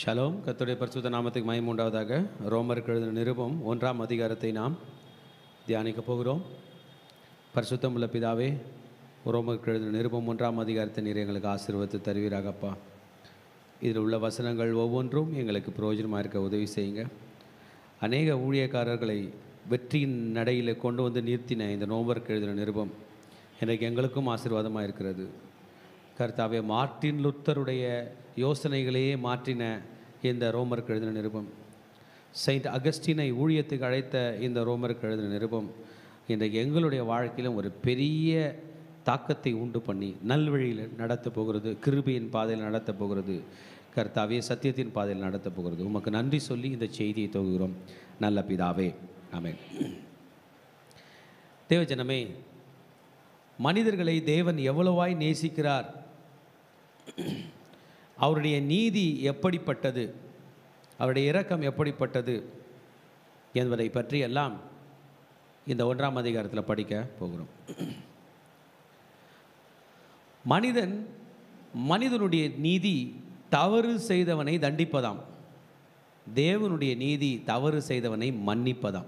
Shalom. கர்த்தருடைய பரிசுத்த நாமத்துக்கு மகிமை உண்டாவதாக. ரோமருக்கு எழுதின நிருபம் 1ஆம் அதிகாரத்தை நாம் தியானிக்க போகிறோம். பரிசுத்தம் உள்ள பிதாவே, ரோமருக்கு எழுதின நிருபம் 1ஆம் அதிகாரத்தை நீர் எங்களுக்கு ஆசீர்வதித்து தருவீராகப்பா. இதில் உள்ள வசனங்கள் ஒவ்வொன்றும் எங்களுக்கு பிரயோஜனமாக இருக்க உதவி செய்யுங்க. அநேக ஊழியக்காரர்களை வெற்றியின் நடையில் கொண்டு வந்து நிறுத்தின இந்த ரோமருக்கு எழுதின நிருபம் இன்றைக்கு எங்களுக்கும் ஆசீர்வாதமாக இருக்கிறது. கர்த்தாவே, மார்ட்டின் லுத்தருடைய யோசனைகளையே மாற்றின இந்த ரோமருக்கு எழுதின நிருபம், செயின்ட் அகஸ்டினை ஊழியத்துக்கு அழைத்த இந்த ரோமருக்கு எழுதின நிருபம் இன்றைக்கு எங்களுடைய வாழ்க்கையிலும் ஒரு பெரிய தாக்கத்தை உண்டு பண்ணி நல்வழியில் நடத்தப் போகிறது. கிருபையின் பாதையில் நடத்தப் போகிறது. கர்த்தாவே, சத்தியத்தின் பாதையில் நடத்தப் போகிறது. உமக்கு நன்றி சொல்லி இந்த செய்தியை தொகுகிறோம் நல்ல பிதாவே, ஆமென். தேவஜனமே, மனிதர்களை தேவன் எவ்வளவாய் நேசிக்கிறார், அவருடைய நீதி எப்படிப்பட்டது, அவருடைய இரக்கம் எப்படிப்பட்டது என்பதை பற்றி எல்லாம் இந்த 1ஆம் அதிகாரத்தில் படிக்க போகிறோம். மனிதனுடைய நீதி தவறு செய்தவனை தண்டிப்பதாம், தேவனுடைய நீதி தவறு செய்தவனை மன்னிப்பதாம்.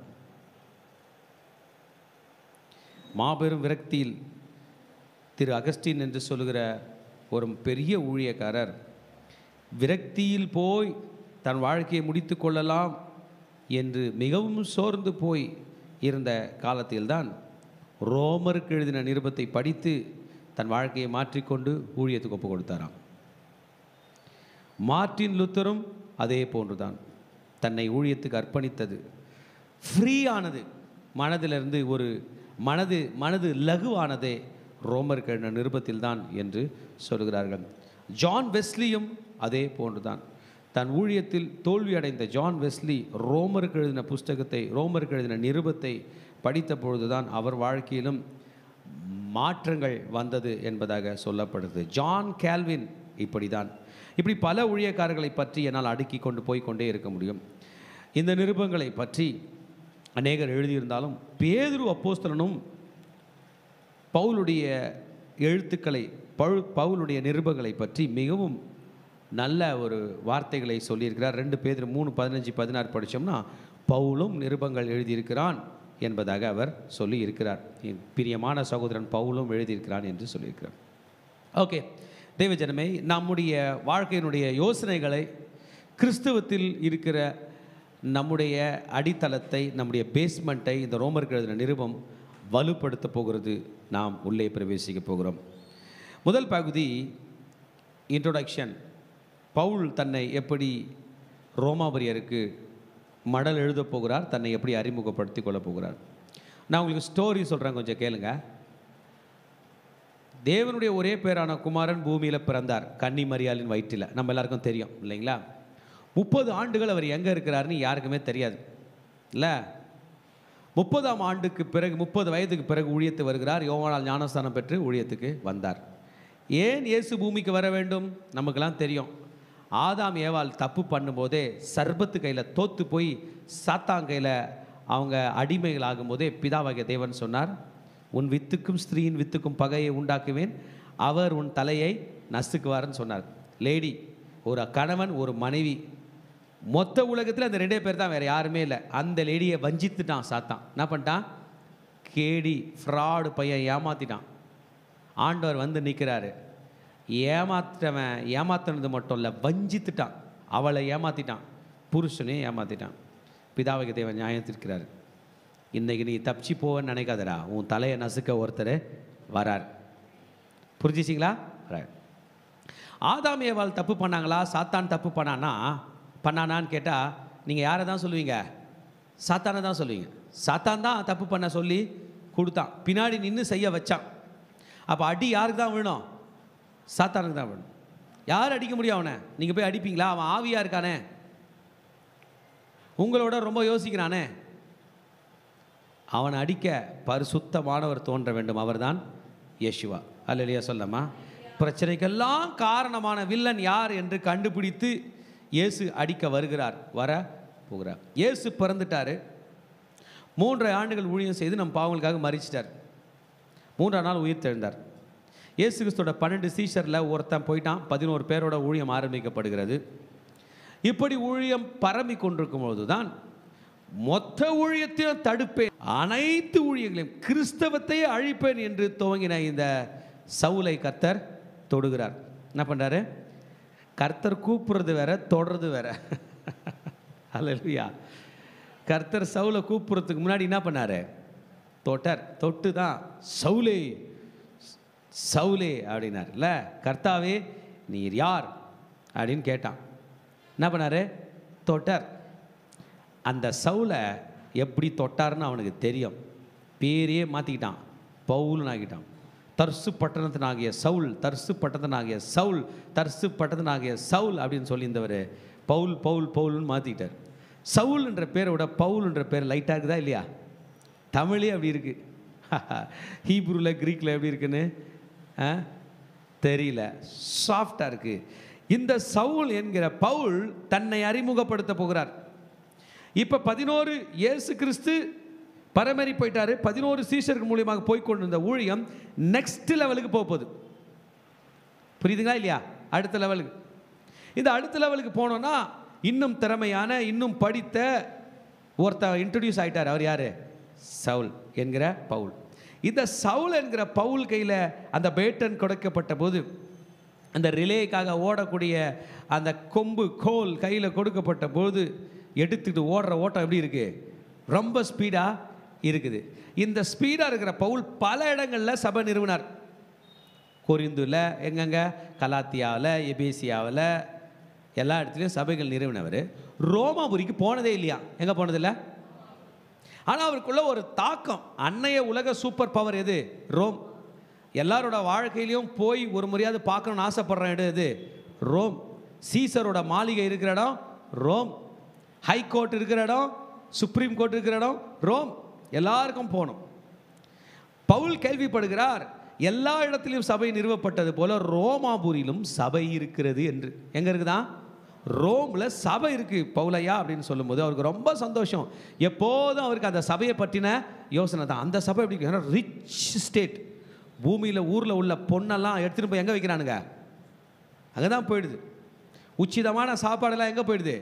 மாபெரும் விரக்தியில் திரு அகஸ்டின் என்று சொல்லுகிற ஒரு பெரிய ஊழியக்காரர் விரக்தியில் போய் தன் வாழ்க்கையை முடித்து கொள்ளலாம் என்று மிகவும் சோர்ந்து போய் இருந்த காலத்தில்தான் ரோமருக்கு எழுதின நிருபத்தை படித்து தன் வாழ்க்கையை மாற்றிக்கொண்டு ஊழியத்துக்கு ஒப்பு கொடுத்தாராம். மார்ட்டின் லுத்தரும் அதே போன்றுதான் தன்னை ஊழியத்துக்கு அர்ப்பணித்தது. ஃப்ரீ ஆனது, மனதிலிருந்து ஒரு மனது லகுவானதே ரோமருக்கு எழுதின நிருபத்தில் தான் என்று சொல்கிறார்கள். ஜான் வெஸ்லியும் அதே போன்றுதான். தன் ஊழியத்தில் தோல்வி அடைந்த ஜான் வெஸ்லி ரோமருக்கு எழுதின புஸ்தகத்தை, ரோமருக்கு எழுதின நிருபத்தை படித்த பொழுதுதான் அவர் வாழ்க்கையிலும் மாற்றங்கள் வந்தது என்பதாக சொல்லப்படுது. ஜான் கால்வின் இப்படி பல ஊழியக்காரர்களை பற்றி என்னால் அடுக்கி கொண்டு போய்கொண்டே இருக்க முடியும். இந்த நிருபங்களை பற்றி அநேகர் எழுதியிருந்தாலும் பேதுரு அப்போஸ்தலனும் பவுலுடைய எழுத்துக்களை, பவுலுடைய நிருபங்களை பற்றி மிகவும் நல்ல ஒரு வார்த்தைகளை சொல்லியிருக்கிறார். 2 பேதுரு 3:15-16 படித்தோம்னா பவுலும் நிருபங்கள் எழுதியிருக்கிறான் என்பதாக அவர் சொல்லி இருக்கிறார். பிரியமான சகோதரன் பவுலும் எழுதியிருக்கிறான் என்று சொல்லியிருக்கிறார். ஓகே, தேவஜனமே, நம்முடைய வாழ்க்கையினுடைய யோசனைகளை, கிறிஸ்தவத்தில் இருக்கிற நம்முடைய அடித்தளத்தை, நம்முடைய பேஸ்மெண்ட்டை இந்த ரோமருக்கு எழுதின நிருபம் வலுப்படுத்த போகிறது. நாம் உள்ளே பிரவேசிக்க போகிறோம். முதல் பகுதி இன்ட்ரோடக்ஷன். பவுல் தன்னை எப்படி ரோமாபுரியருக்கு மடல் எழுதப் போகிறார், தன்னை எப்படி அறிமுகப்படுத்தி கொள்ளப் போகிறார். நான் உங்களுக்கு ஸ்டோரி சொல்கிறேன், கொஞ்சம் கேளுங்க. தேவனுடைய ஒரே பேரான குமாரன் பூமியில் பிறந்தார், கன்னி மரியாளின் வயிற்றில். நம்ம எல்லாருக்கும் தெரியும் இல்லைங்களா? 30 ஆண்டுகள் அவர் எங்கே இருக்கிறாருன்னு யாருக்குமே தெரியாது இல்லை. 30ஆம் ஆண்டுக்கு பிறகு, 30 வயதுக்கு பிறகு ஊழியத்து வருகிறார். யோவானால் ஞானஸ்தானம் பெற்று ஊழியத்துக்கு வந்தார். ஏன் இயேசு பூமிக்கு வர வேண்டும்? நமக்கெல்லாம் தெரியும். ஆதாம் ஏவாள் தப்பு பண்ணும்போதே, சர்பத்து கையில் தோற்று போய் சாத்தான் கையில் அவங்க அடிமைகள் ஆகும்போதே பிதாவாகிய தேவன் சொன்னார், உன் வித்துக்கும் ஸ்திரீயின் வித்துக்கும் பகையை உண்டாக்குவேன், அவர் உன் தலையை நசுக்குவார்னு சொன்னார். லேடி, ஒரு கணவன் ஒரு மனைவி, மொத்த உலகத்தில் அந்த 2 பேர் தான், வேறு யாருமே இல்லை. அந்த லேடியை வஞ்சித்துட்டான் சாத்தான். என்ன பண்ணிட்டான்? கேடி ஃப்ராடு பையன் ஏமாற்றிட்டான். ஆண்டவர் வந்து நிற்கிறாரு. ஏமாத்தினது மட்டும் இல்லை, வஞ்சித்துட்டான். அவளை ஏமாற்றிட்டான், புருஷனையும் ஏமாற்றிட்டான். பிதாவுக்கு தேவன் நியாயத்திருக்கிறார். இன்றைக்கி நீ தப்பிச்சு போவேன்னு நினைக்காதடா, உன் தலையை நசுக்க ஒருத்தர் வரார். புரிஞ்சிச்சிங்களா? ஆதாம் ஏவாள் தப்பு பண்ணாங்களா, சாத்தான் தப்பு பண்ணானான்னு கேட்டால் நீங்கள் யாரை தான் சொல்லுவீங்க? சாத்தானை தான் சொல்லுவீங்க. சாத்தான் தான் தப்பு பண்ண சொல்லி கொடுத்தான், பின்னாடி நின்று செய்ய வச்சான். அப்போ அடி யாருக்கு தான் விழணும்? சாத்தானுக்கு தான் விழணும். யார் அடிக்க முடியும் அவனை? நீங்கள் போய் அடிப்பீங்களா? அவன் ஆவியாக இருக்கானே, உங்களோட ரொம்ப யோசிக்கிறானே, அவனை அடிக்க பரிசுத்தமானவர் தோன்ற வேண்டும். அவர்தான் யேசுவா. அல்லேலூயா சொல்லமா? பிரச்சனைக்கெல்லாம் காரணமான வில்லன் யார் என்று கண்டுபிடித்து இயேசு அடிக்க வர போகிறார். இயேசு பிறந்துட்டார். 3 ஆண்டுகள் ஊழியம் செய்து நம் பாவங்களுக்காக மரிச்சிட்டார். 3ஆம் நாள் உயிர் தெழுந்தார். இயேசு கிறிஸ்துவோட 12 சீஷரில் ஒருத்தன் போயிட்டான். 11 பேரோட ஊழியம் ஆரம்பிக்கப்படுகிறது. இப்படி ஊழியம் பரம்பி கொண்டிருக்கும் பொழுதுதான் மொத்த ஊழியத்தையும் தடுப்பேன், அனைத்து ஊழியங்களையும் கிறிஸ்தவத்தையே அழிப்பேன் என்று துவங்கின இந்த சவுலை கர்த்தர் தொடுகிறார். என்ன பண்ணுறாரு? கர்த்தர் கூப்பிடுறது வேற, தொடர்றது வேற. அல்லேலூயா. கர்த்தர் சவுலை கூப்பிடுறதுக்கு முன்னாடி என்ன பண்ணாரு? தொட்டார். தொட்டு தான் சவுலே சவுலே அப்படின்னார். இல்லை, கர்த்தாவே நீர் யார் அப்படின்னு கேட்டான். என்ன பண்ணாரு? தொட்டார். அந்த சவுலை எப்படி தொட்டார்னு அவனுக்கு தெரியும். பேரையே மாற்றிக்கிட்டான், பவுல்னு ஆகிட்டான். தர்சு பட்டணத்தினாகிய சவுல், தர்சு பட்டணத்தினாகிய சவுல், தர்சு பட்டணத்தினாகிய சவுல் அப்படின்னு சொல்லியிருந்தவர் பவுல் பவுல் பவுல்னு மாற்றிக்கிட்டார். சவுல் என்ற பேரை விட பவுல் என்ற பேர் லைட்டாக இருக்குதா இல்லையா? தமிழே அப்படி இருக்குது. ஹீப்ரூவில் கிரீக்கில் எப்படி இருக்குன்னு தெரியல, சாஃப்டாக இருக்குது. இந்த சவுல் என்கிற பவுல் தன்னை அறிமுகப்படுத்த போகிறார். இப்போ 11 இயேசு கிறிஸ்து பரமேறி போயிட்டாரு. 11 சீஷர்கள் மூலியமாக போய்கொண்டிருந்த ஊழியம் நெக்ஸ்ட் லெவலுக்கு போகுது. புரியுதுங்களா இல்லையா? அடுத்த லெவலுக்கு. இந்த அடுத்த லெவலுக்கு போனோன்னா இன்னும் திறமையான, இன்னும் படித்த ஒருத்தர் இன்ட்ரடியூஸ் ஆகிட்டார். அவர் யார்? சவுல் என்கிற பவுல். இந்த சவுல் என்கிற பவுல் கையில் அந்த பேட்டன் கொடுக்கப்பட்ட போது, அந்த ரிலேக்காக ஓடக்கூடிய அந்த கொம்பு கோல் கையில் கொடுக்கப்பட்ட போது எடுத்துக்கிட்டு ஓடுற ஓட்டம் எப்படி இருக்குது? ரொம்ப ஸ்பீடாக இருக்குது. இந்த ஸ்பீடாக இருக்கிற பவுல் பல இடங்களில் சபை நிறுவினார். கொரிந்துல, எங்கெங்க, கலாத்தியாவில், எபேசியாவில், எல்லா இடத்துலையும் சபைகள் நிறுவினவர். ரோமாபுரிக்கு போனதே இல்லையா? எங்கே போனதில்லை. ஆனால் அவருக்குள்ள ஒரு தாக்கம். அன்னைய உலக சூப்பர் பவர் எது? ரோம். எல்லாரோட வாழ்க்கையிலையும் போய் ஒரு முறையாவது பார்க்கணும்னு ஆசைப்படுற இடம் எது? ரோம். சீசரோட மாளிகை இருக்கிற இடம் ரோம். ஹை கோர்ட் இருக்கிற இடம், சுப்ரீம் கோர்ட் இருக்கிற இடம் ரோம். எல்லாருக்கும் போகணும். பவுல் கேள்விப்படுகிறார், எல்லா இடத்திலும் சபை நிறுவப்பட்டது போல ரோமாபுரியிலும் சபை இருக்கிறது என்று. எங்கே இருக்குதான்? ரோமில் சபை இருக்குது பவுலையா அப்படின்னு சொல்லும்போது அவருக்கு ரொம்ப சந்தோஷம். எப்போதும் அவருக்கு அந்த சபையை பற்றின யோசனை தான். அந்த சபை எப்படி இருக்கு? Rich state. பூமியில் ஊரில் உள்ள பொண்ணெல்லாம் எடுத்துகிட்டு போய் எங்கே வைக்கிறானுங்க? அங்கே தான் போயிடுது. உச்சிதமான சாப்பாடெல்லாம் எங்கே போயிடுது?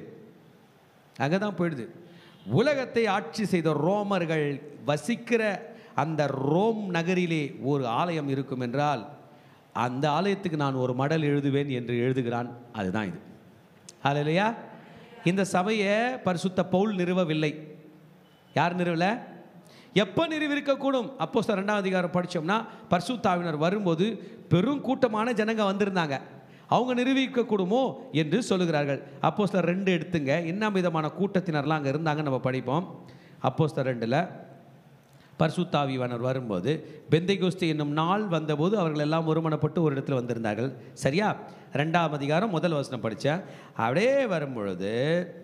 அங்கே தான் போயிடுது. உலகத்தை ஆட்சி செய்த ரோமர்கள் வசிக்கிற அந்த ரோம் நகரிலே ஒரு ஆலயம் இருக்கும் என்றால் அந்த ஆலயத்துக்கு நான் ஒரு மடல் எழுதுவேன் என்று எழுதுகிறான். அதுதான் இது. ஹல்லேலூயா. இந்த சபையை பரிசுத்த பவுல் நிறுவவில்லை. யார் நிறுவல? எப்போ நிறுவிருக்கக்கூடும்? அப்போஸ்தலர் 2ஆம் அதிகாரம் படித்தோம்னா பரிசுத்த ஆவியானவர் வரும்போது பெரும் கூட்டமான ஜனங்க வந்திருந்தாங்க. அவங்க நிறுவிக்கக்கூடுமோ என்று சொல்லுகிறார்கள். அப்போஸ்தலர் 2 எடுத்துங்க, என்ன விதமான கூட்டத்தினர்லாம் அங்கே இருந்தாங்க நம்ம படிப்போம். அப்போஸ்தலர் 2ல் பரிசுத்த ஆவியானவர் வரும்போது பெந்தைகோஸ்து என்னும் நாள் வந்தபோது அவர்கள் எல்லாம் ஒருமனப்பட்டு ஒரு இடத்துல வந்திருந்தார்கள். சரியா? 2ஆம் அதிகாரம் 1 வசனம் படித்தேன். அப்படியே வரும்பொழுது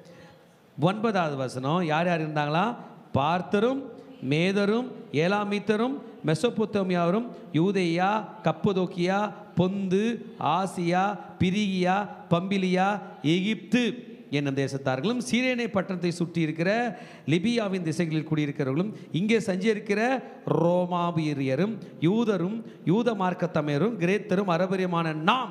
9வது வசனம் யார் யார் இருந்தாங்களா? பார்த்தரும், மேதரும், ஏலாமீத்தரும், மெசொப்பொத்தேமியாவரும், யூதேயா, கப்பதோக்கியா, பொந்து, ஆசியா, பிரிகியா, பம்பிலியா, எகிப்து என்னும் தேசத்தார்களும், சீரேனை பட்டணத்தை சுற்றி இருக்கிற லிபியாவின் திசைகளில் குடியிருக்கிறவர்களும், இங்கே சஞ்சரிக்கிற ரோமாபியரும், யூதரும், யூத மார்க்கத்தமையரும், கிரேத்தரும், அரபரியமான நாம்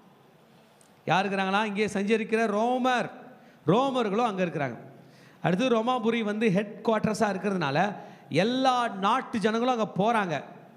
யார் இருக்கிறாங்களா? இங்கே சஞ்சரிக்கிற ரோமர்களும் அங்கே இருக்கிறாங்க. அடுத்து ரோமாபுரி ஹெட் குவார்ட்டர்ஸாக இருக்கிறதுனால எல்லா நாட்டு ஜனங்களும் அங்கே போகிறாங்க.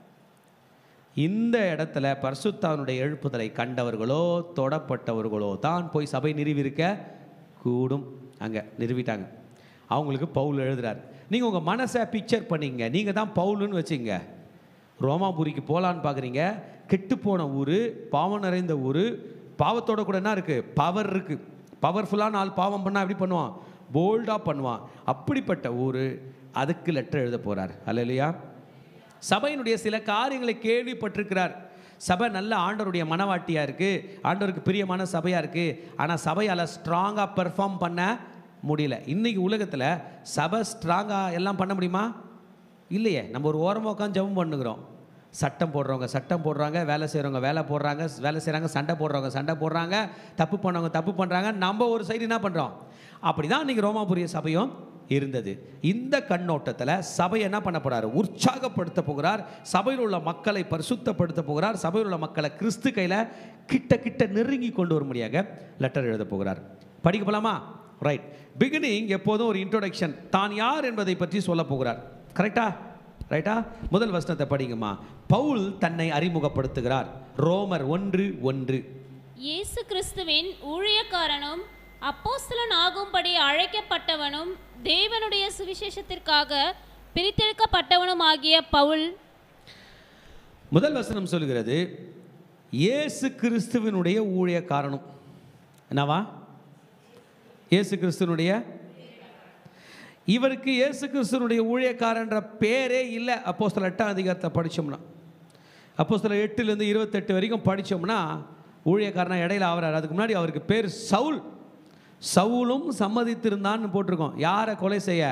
இந்த இடத்துல பரிசுத்தாவினுடைய எழுப்புதலை கண்டவர்களோ தொடப்பட்டவர்களோ தான் போய் சபை நிறுவியிருக்க கூடும். அங்கே நிறுவிட்டாங்க. அவங்களுக்கு பவுல் எழுதுறார். நீங்கள் உங்கள் மனசை பிக்சர் பண்ணிங்க, நீங்கள் தான் பவுலுன்னு வச்சுங்க. ரோமாபுரிக்கு போகலான்னு பார்க்குறீங்க. கெட்டுப்போன ஊர், பாவம் நிறைந்த ஊர். பாவத்தோட கூட என்ன இருக்குது? பவர் இருக்குது. பவர்ஃபுல்லான ஆள் பாவம் பண்ணால் எப்படி பண்ணுவான்? போல்டாக பண்ணுவான். அப்படிப்பட்ட ஊர். அதுக்கு லெட்டர் எழுத போகிறார். அல்லேலூயா. சபையினுடைய சில காரியங்களை கேள்விப்பட்டிருக்கிறார். சபை நல்ல ஆண்டவருடைய மனவாட்டியாக இருக்குது, ஆண்டவருக்கு பிரியமான சபையாக இருக்குது. ஆனால் சபையால் ஸ்ட்ராங்காக பெர்ஃபார்ம் பண்ண முடியல. இன்றைக்கி உலகத்தில் சபை ஸ்ட்ராங்காக எல்லாம் பண்ண முடியுமா? இல்லையே. நம்ம ஒரு ஓரமாக உட்காந்து ஜெபம் பண்ணுகிறோம். சட்டம் போடுறவங்க சட்டம் போடுறாங்க, வேலை செய்கிறவங்க வேலை செய்கிறாங்க, சண்டை போடுறவங்க சண்டை போடுறாங்க, தப்பு பண்ணவங்க தப்பு பண்ணுறாங்க. நம்ம ஒரு சைடு என்ன பண்ணுறோம்? அப்படி தான் இன்றைக்கி ரோமாபுரிய சபையும் இருந்தது. இந்த கண்ணோட்டத்தில் சபையை என்ன பண்ண போகிறார்? உற்சாகப்படுத்த போகிறார். சபையில் உள்ள மக்களை பரிசுத்தப்படுத்த போகிறார். சபையில் உள்ள மக்களை கிறிஸ்து கையில் கிட்ட நெருங்கி கொண்டு வரும்படியாக லெட்டர் எழுத போகிறார். படிக்க போலாமா? ரைட். பிகினிங் எப்போதும் ஒரு இன்ட்ரோடக்ஷன், தான் யார் என்பதை பற்றி சொல்ல போகிறார். கரெக்டா? ரைட்டா? முதல் வசனத்தை படிங்கம்மா. பவுல் தன்னை அறிமுகப்படுத்துகிறார். ரோமர் 1:1. இயேசு கிறிஸ்துவின் ஊழியக்காரனும் அப்போஸ்தலன் ஆகும்படி அழைக்கப்பட்டவனும் தேவனுடைய சுவிசேஷத்திற்காக பிரித்தெடுக்கப்பட்டவனும் ஆகிய பவுல். முதல் வசனம் சொல்கிறது இயேசு கிறிஸ்துவினுடைய ஊழியக்காரனும். என்னவா? இயேசு கிறிஸ்துவனுடைய. இவருக்கு இயேசு கிறிஸ்துவனுடைய ஊழியக்காரன்ற பேரே இல்லை. அப்போஸ்தலர் 8ஆம் அதிகாரத்தை படித்தோம்னா, அப்போஸ்தலர் 8லேருந்து 28 வரைக்கும் படித்தோம்னா ஊழியக்காரனா இடையில ஆகிறார். அதுக்கு முன்னாடி அவருக்கு பேர் சவுல். சவுலும் சம்மதித்திருந்தான்னு போட்டிருக்கோம். யாரை கொலை செய்ய?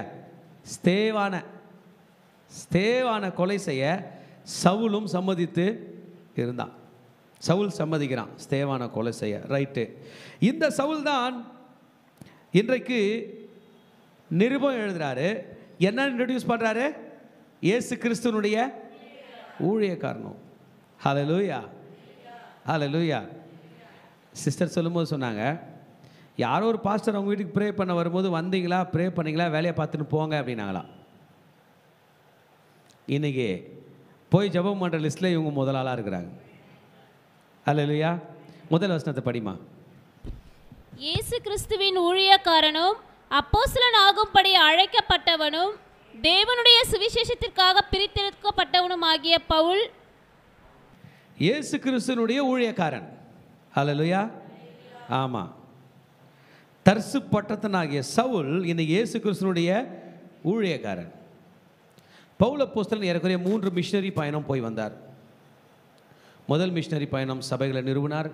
ஸ்தேவான கொலை செய்ய சவுலும் சம்மதித்து இருந்தான். சவுல் சம்மதிக்கிறான் ஸ்தேவான கொலை செய்ய. ரைட்டு. இந்த சவுல் தான் இன்றைக்கு நிருபம் எழுதுறாரு. என்ன இன்ட்ரடியூஸ் பண்ணுறாரு? இயேசு கிறிஸ்துவனுடைய ஊழியக்காரனும். ஹல்லேலூயா, ஹல்லேலூயா. சிஸ்டர் சொல்லும்போது சொன்னாங்க, யாரோ ஒரு பாஸ்டர் அவங்க வீட்டுக்கு ப்ரே பண்ண வரும்போது வந்தீங்களா, ப்ரே பண்ணிங்களா, வேலையை பார்த்துன்னு போங்க அப்படின்னாங்களாம். இன்றைக்கி போய் ஜெபம் பண்ணுற லிஸ்ட்டில் இவங்க முதலாளாக இருக்கிறாங்க. ஹல்லேலூயா. முதல் வசனத்தை படிமா. இயேசு கிறிஸ்துவின் ஊழியக்காரனும் அப்போஸ்தலன் ஆகும்படி அழைக்கப்பட்டவனும் தேவனுடைய சுவிசேஷத்திற்காக பிரித்தெடுக்கப்பட்டவனும் ஆகிய பவுல். இயேசு கிறிஸ்துவனுடைய ஊழியக்காரன். ஹல்லேலூயா. ஆமாம். தர்சு பட்டத்தனாகிய சவுல் இன்னைக்கு இயேசு கிறிஸ்துவனுடைய ஊழியக்காரன். பவுல் அப்போஸ்தலன் ஏறக்குறைய 3 மிஷனரி பயணம் போய் வந்தார். முதல் மிஷனரி பயணம் சபைகளை நிறுவினார்.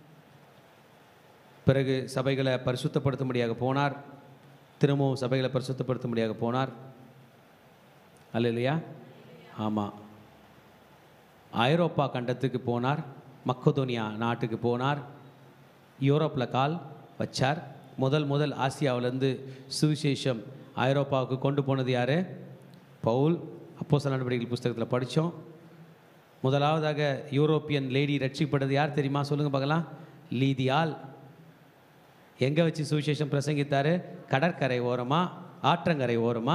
பிறகு சபைகளை பரிசுத்தப்படுத்தும்படியாக போனார். திரும்பவும் சபைகளை பரிசுத்தப்படுத்தும்படியாக போனார். அல்லேலூயா. ஆமாம். ஐரோப்பா கண்டத்துக்கு போனார். மக்கதோனியா நாட்டுக்கு போனார். யூரோப்பில் கால் வச்சார். முதல் ஆசியாவிலேருந்து சுவிசேஷம் ஐரோப்பாவுக்கு கொண்டு போனது யார்? பவுல். அப்போஸ்தலர் நடவடிக்கைகள் புஸ்தகத்தில் படித்தோம். முதலாவதாக யூரோப்பியன் லேடி ரட்சிக்கப்பட்டது யார் தெரியுமா? சொல்லுங்கள் பார்க்கலாம். லீதியால். எங்கே வச்சு சுவிசேஷம் பிரசங்கித்தார்? கடற்கரை ஓரமா, ஆற்றங்கரை ஓரமா.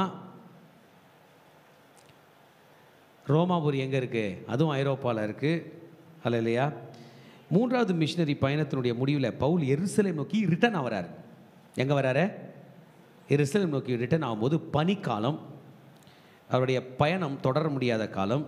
ரோமாபுரி எங்கே இருக்குது? அதுவும் ஐரோப்பாவில் இருக்குது. அல்லேலூயா. மூன்றாவது மிஷனரி பயணத்தினுடைய முடிவில் பவுல் எருசலேம் நோக்கி ரிட்டர்ன் ஆகிறார். எங்கே வராரு? எருசலேம் நோக்கி ரிட்டர்ன் ஆகும்போது பனிக்காலம். அவருடைய பயணம் தொடர முடியாத காலம்.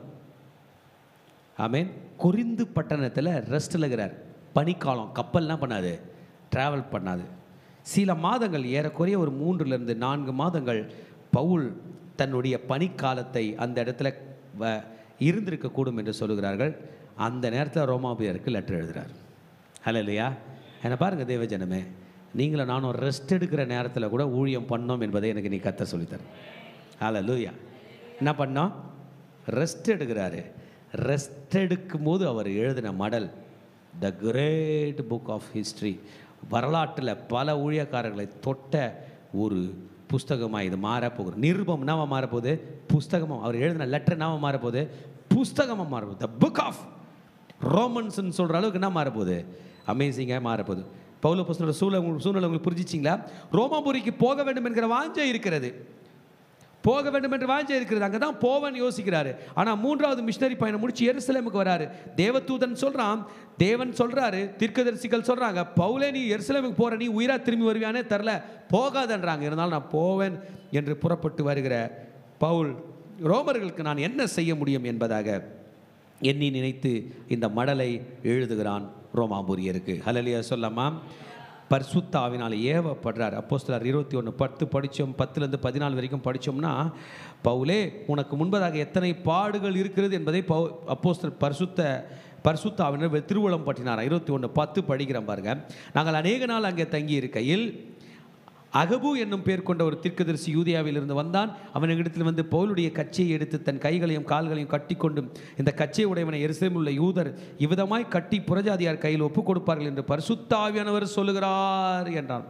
ஆமேன். கொரிந்து பட்டணத்தில் ரெஸ்ட்டில் இருக்கிறார். பனிக்காலம். கப்பல்லாம் பண்ணாது, ட்ராவல் பண்ணாது. சில மாதங்கள், ஏறக்குறைய ஒரு 3லிருந்து 4 மாதங்கள் பவுல் தன்னுடைய பனிக்காலத்தை அந்த இடத்துல இருந்திருக்கக்கூடும் என்று சொல்லுகிறார்கள். அந்த நேரத்தில் ரோமாபுரியருக்கு லெட்டர் எழுதுகிறார். ஹல்லேலூயா. என்ன பாருங்கள் தேவஜனமே, நீங்களும் நானும் ரெஸ்ட் எடுக்கிற நேரத்தில் கூட ஊழியம் பண்ணோம் என்பதை எனக்கு நீ கத்த சொல்லித்தரேன். ஹல்லேலூயா. என்ன பண்ணோம்? ரெஸ்ட் எடுக்கிறாரு. ரெஸ்ட் எடுக்கும் போது அவர் எழுதின மடல் the great book of history. வரலாற்றில் பல ஊழியக்காரர்களை தொட்ட ஒரு புஸ்தகமாக இது மாறப்போகுது. நிருபம் என்னவா மாறப்போகுது? புஸ்தகமாக. அவர் எழுதின லெட்டர் என்னவா மாறப்போகுது? புஸ்தகமாக மாறப்போகுது. த புக் ஆஃப் ரோமன்ஸ்ன்னு சொல்கிற அளவுக்கு என்ன மாறப்போகுது? அமேசிங்காக மாறப்போகுது. பவுல் அப்போஸ்தலர் சூழ்நிலை உங்களுக்கு புரிஞ்சிச்சிங்களா? ரோமாபுரிக்கு போக வேண்டும் என்கிற வாஞ்சை இருக்கிறது. போக வேண்டும் என்று வாஞ்சை இருக்கிறது. அங்கே தான் போவன்னு யோசிக்கிறாரு. ஆனால் 3வது மிஷனரி பயணம் முடிச்சு எருசலேமுக்கு வராரு. தேவதூதன் சொல்கிறான், தேவன் சொல்கிறாரு, தீர்க்கதரிசிகள் சொல்கிறாங்க, பவுலே நீ எருசலேமுக்கு போகிற, நீ உயிராக திரும்பி வருவியானே தெரில, போகாதன்றாங்க. இருந்தாலும் நான் போவேன் என்று புறப்பட்டு வருகிற பவுல் ரோமர்களுக்கு நான் என்ன செய்ய முடியும் என்பதாக எண்ணி நினைத்து இந்த மடலை எழுதுகிறான் ரோமாபுரியருக்கு. ஹல்லேலூயா சொல்லமா. பரிசுத்த ஆவினால் ஏவப்படுறார். அப்போஸ்தலர் 21:10 படித்தோம். 10லேருந்து 14 வரைக்கும் படித்தோம்னா, பவுலே உனக்கு முன்பதாக எத்தனை பாடுகள் இருக்கிறது என்பதை அப்போஸ்தலர் பரிசுத்த ஆவியினர் திருவுளம் பற்றினார். 21:10 படிக்கிறோம் பாருங்க. நாங்கள் அநேக நாள் அங்கே தங்கி இருக்கையில் அகபு என்னும் பேர் கொண்ட ஒரு தீர்க்கதரிசி யூதியாவில் இருந்து வந்தான். அவன் எங்களிடத்தில் வந்து பவுலுடைய கச்சையை எடுத்து தன் கைகளையும் கால்களையும் கட்டி கொண்டு, இந்த கச்சை உடையவனை எருசலேமில் உள்ள யூதர் இவ்விதமாய் கட்டி புறஜாதியார் கையில் ஒப்புக் கொடுப்பார்கள் என்று பரிசுத்த ஆவியானவர் சொல்லுகிறார் என்றான்.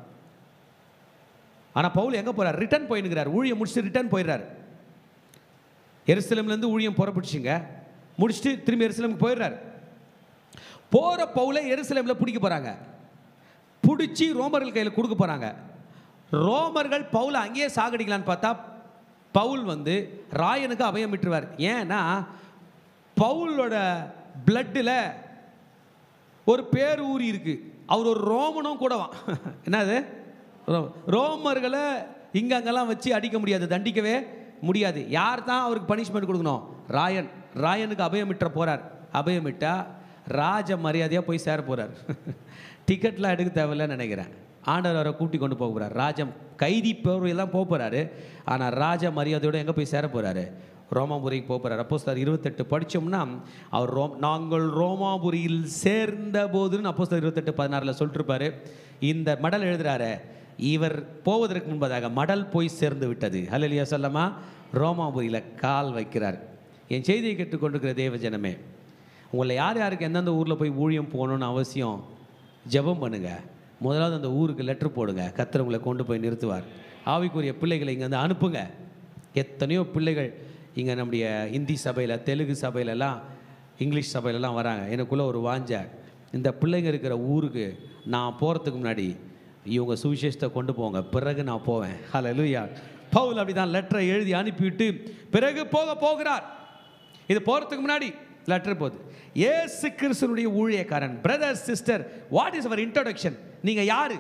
ஆனால் பவுல் எங்கே போகிறார்? ரிட்டர்ன் போயினுக்கிறார். ஊழியம் முடிச்சுட்டு ரிட்டர்ன் போயிடுறார். எருசலேம்லேருந்து ஊழியம் புறப்பட்டுச்சுங்க. முடிச்சுட்டு திரும்பி எருசலேமுக்கு போயிடுறார். போகிற பவுலை எருசலேமில் பிடிக்க போகிறாங்க. பிடிச்சி ரோமர்கள் கையில் கொடுக்க போகிறாங்க. ரோமர்கள் பவுலை அங்கேயே சாகடிக்கலான்னு பார்த்தா பவுல் வந்து ராயனுக்கு அபயம் விட்டுருவார். ஏன்னா பவுலோட பிளட்டில் ஒரு பேர் ஊறி இருக்கு. அவர் ஒரு ரோமனும் கூடவான். என்னது, ரோமர்களை இங்கங்கெல்லாம் வச்சு அடிக்க முடியாது, தண்டிக்கவே முடியாது. யார் தான் அவருக்கு பனிஷ்மெண்ட் கொடுக்கணும்? ராயன். ராயனுக்கு அபயமிட்ட போகிறார். அபயமிட்டா ராஜ மரியாதையாக போய் சேர போகிறார். டிக்கெட்லாம் எடுக்க தேவையில்லைன்னு நினைக்கிறேன். ஆண்டவர் அவரை கூட்டி கொண்டு போக போகிறார். ராஜம் கைதி போர்வையெல்லாம் போக போகிறாரு. ஆனால் ராஜ மரியாதையோடு எங்கே போய் சேர போகிறாரு? ரோமாபுரிக்கு போக போகிறார். அப்போஸ்தலர் 28 படித்தோம்னா அவர் நாங்கள் ரோமாபுரியில் சேர்ந்த போதுன்னு அப்போஸ்தலர் 28:16 சொல்லிட்டுருப்பாரு. இந்த மடல் எழுதுகிறாரு, இவர் போவதற்கு முன்பதாக மடல் போய் சேர்ந்து விட்டது. ஹல்லேலூயா சொல்லமா. ரோமாபுரியில் கால் வைக்கிறார். என் செய்தியை கேட்டுக்கொண்டிருக்கிற தேவ ஜனமே, உங்களை யார் யாருக்கு எந்தெந்த ஊரில் போய் ஊழியம் போகணுன்னு அவசியம் ஜெபம் பண்ணுங்க. முதலாவது அந்த ஊருக்கு லெட்ரு போடுங்க. கர்த்தர் உங்களை கொண்டு போய் நிறுத்துவார். ஆவிக்குரிய பிள்ளைகளை இங்கே வந்து அனுப்புங்க. எத்தனையோ பிள்ளைகள் இங்கே நம்முடைய இந்தி சபையில், தெலுங்கு சபையிலலாம், இங்கிலீஷ் சபையிலலாம் வராங்க. எனக்குள்ளே ஒரு வாஞ்ச, இந்த பிள்ளைங்க இருக்கிற ஊருக்கு நான் போகிறதுக்கு முன்னாடி இவங்க சுவிசேஷத்தை கொண்டு போங்க, பிறகு நான் போவேன். ஹல்லேலூயா. பவுல் அப்படி தான் லெட்டரை எழுதி அனுப்பிவிட்டு பிறகு போகிறார். இது போகிறதுக்கு முன்னாடி லெட்டர் போகுது. இயேசு கிறிஸ்துவினுடைய ஊழியக்காரன். பிரதர் சிஸ்டர், வாட் இஸ் அவர் இன்ட்ரோடக்ஷன்? நீங்கள் யாரு?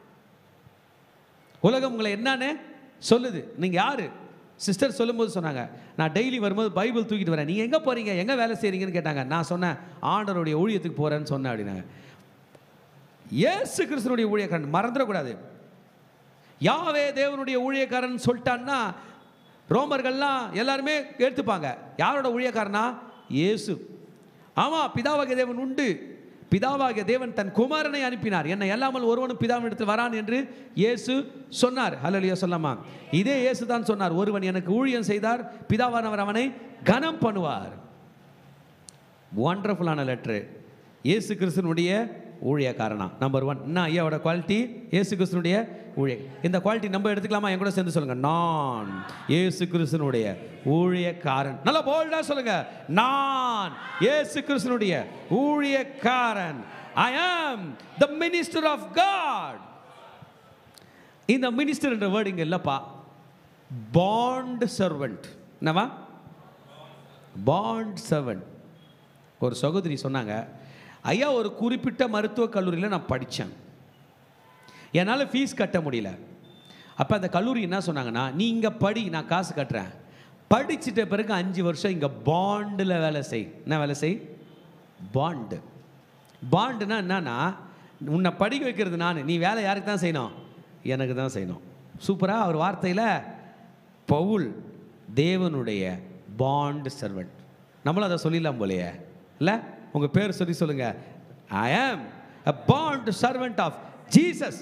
உலகம் உங்களை என்னன்னு சொல்லுது. நீங்கள் யாரு? சிஸ்டர் சொல்லும்போது சொன்னாங்க, நான் டெய்லி வரும்போது பைபிள் தூக்கிட்டு வரேன். நீங்கள் எங்கே போகிறீங்க, எங்கே வேலை செய்கிறீங்கன்னு கேட்டாங்க. நான் சொன்னேன், ஆண்டவருடைய ஊழியத்துக்கு போகிறேன்னு சொன்னேன் அப்படின்னாங்க. இயேசு கிறிஸ்துவினுடைய ஊழியக்காரன் மறந்துடக்கூடாது. யாவே தேவனுடைய ஊழியக்காரன் சொல்லிட்டான்னா ரோமர்கள்லாம் எல்லாருமே எடுத்துப்பாங்க. யாரோட ஊழியக்காரனா? இயேசு. ஆமாம், பிதாவாகிய தேவன் உண்டு. பிதாவாகிய தேவன் தன் குமாரனை அனுப்பினார். என்னை எல்லாமல் ஒருவனும் பிதாவின் இடத்தில் வரான் என்று இயேசு சொன்னார். ஹல்லேலூயா சொல்லாமா. இதே இயேசு தான் சொன்னார், ஒருவன் எனக்கு ஊழியம் செய்தார், பிதாவானவர் அவனை கனம் பண்ணுவார். ஒண்டர்ஃபுல்லான லெட்ரு. இயேசு கிறிஸ்துனுடைய ஊழியக்காரனா. நம்பர் 1. என்ன ஐயாவோட குவாலிட்டி? இயேசு கிறிஸ்துனுடைய ஊழிய. இந்த குவாலிட்டி நம்ம எடுத்துக்கலாமா? என் கூட சேர்ந்து சொல்லுங்க, நான் இயேசு கிறிஸ்துனுடைய ஊழியக்காரன். நல்லா போல்டா சொல்லுங்க, நான் இயேசு கிறிஸ்துனுடைய ஊழியக்காரன். I am the minister of God. இந்த மினிஸ்டர் என்ற வேர்டு இங்க இல்லப்பா, பாண்ட் சர்வெண்ட். என்னவா? Bond servant. ஒரு சகோதரி சொன்னாங்க, ஐயா ஒரு குறிப்பிட்ட மருத்துவக் கல்லூரியில் நான் படித்தேன், என்னால் ஃபீஸ் கட்ட முடியல. அப்போ அந்த கல்லூரி என்ன சொன்னாங்கன்னா, நீ இங்கே படி, நான் காசு கட்டுறேன், படிச்சுட்ட பிறகு 5 வருஷம் இங்கே பாண்டில் வேலை செய். என்ன வேலை செய்? பாண்டு. பாண்டுனா என்னன்னா, உன்னை படிக்க வைக்கிறது நான், நீ வேலை யாருக்கு தான் செய்யணும்? எனக்கு தான் செய்யணும். சூப்பராக அவர் வார்த்தையில் பவுல் தேவனுடைய பாண்ட் சர்வெண்ட். நம்மளும் அதை சொல்லிடலாம் போலையே இல்லை? உங்கள் பேர் சொல்லி சொல்லுங்க, ஐ ஆம் a bond servant of Jesus.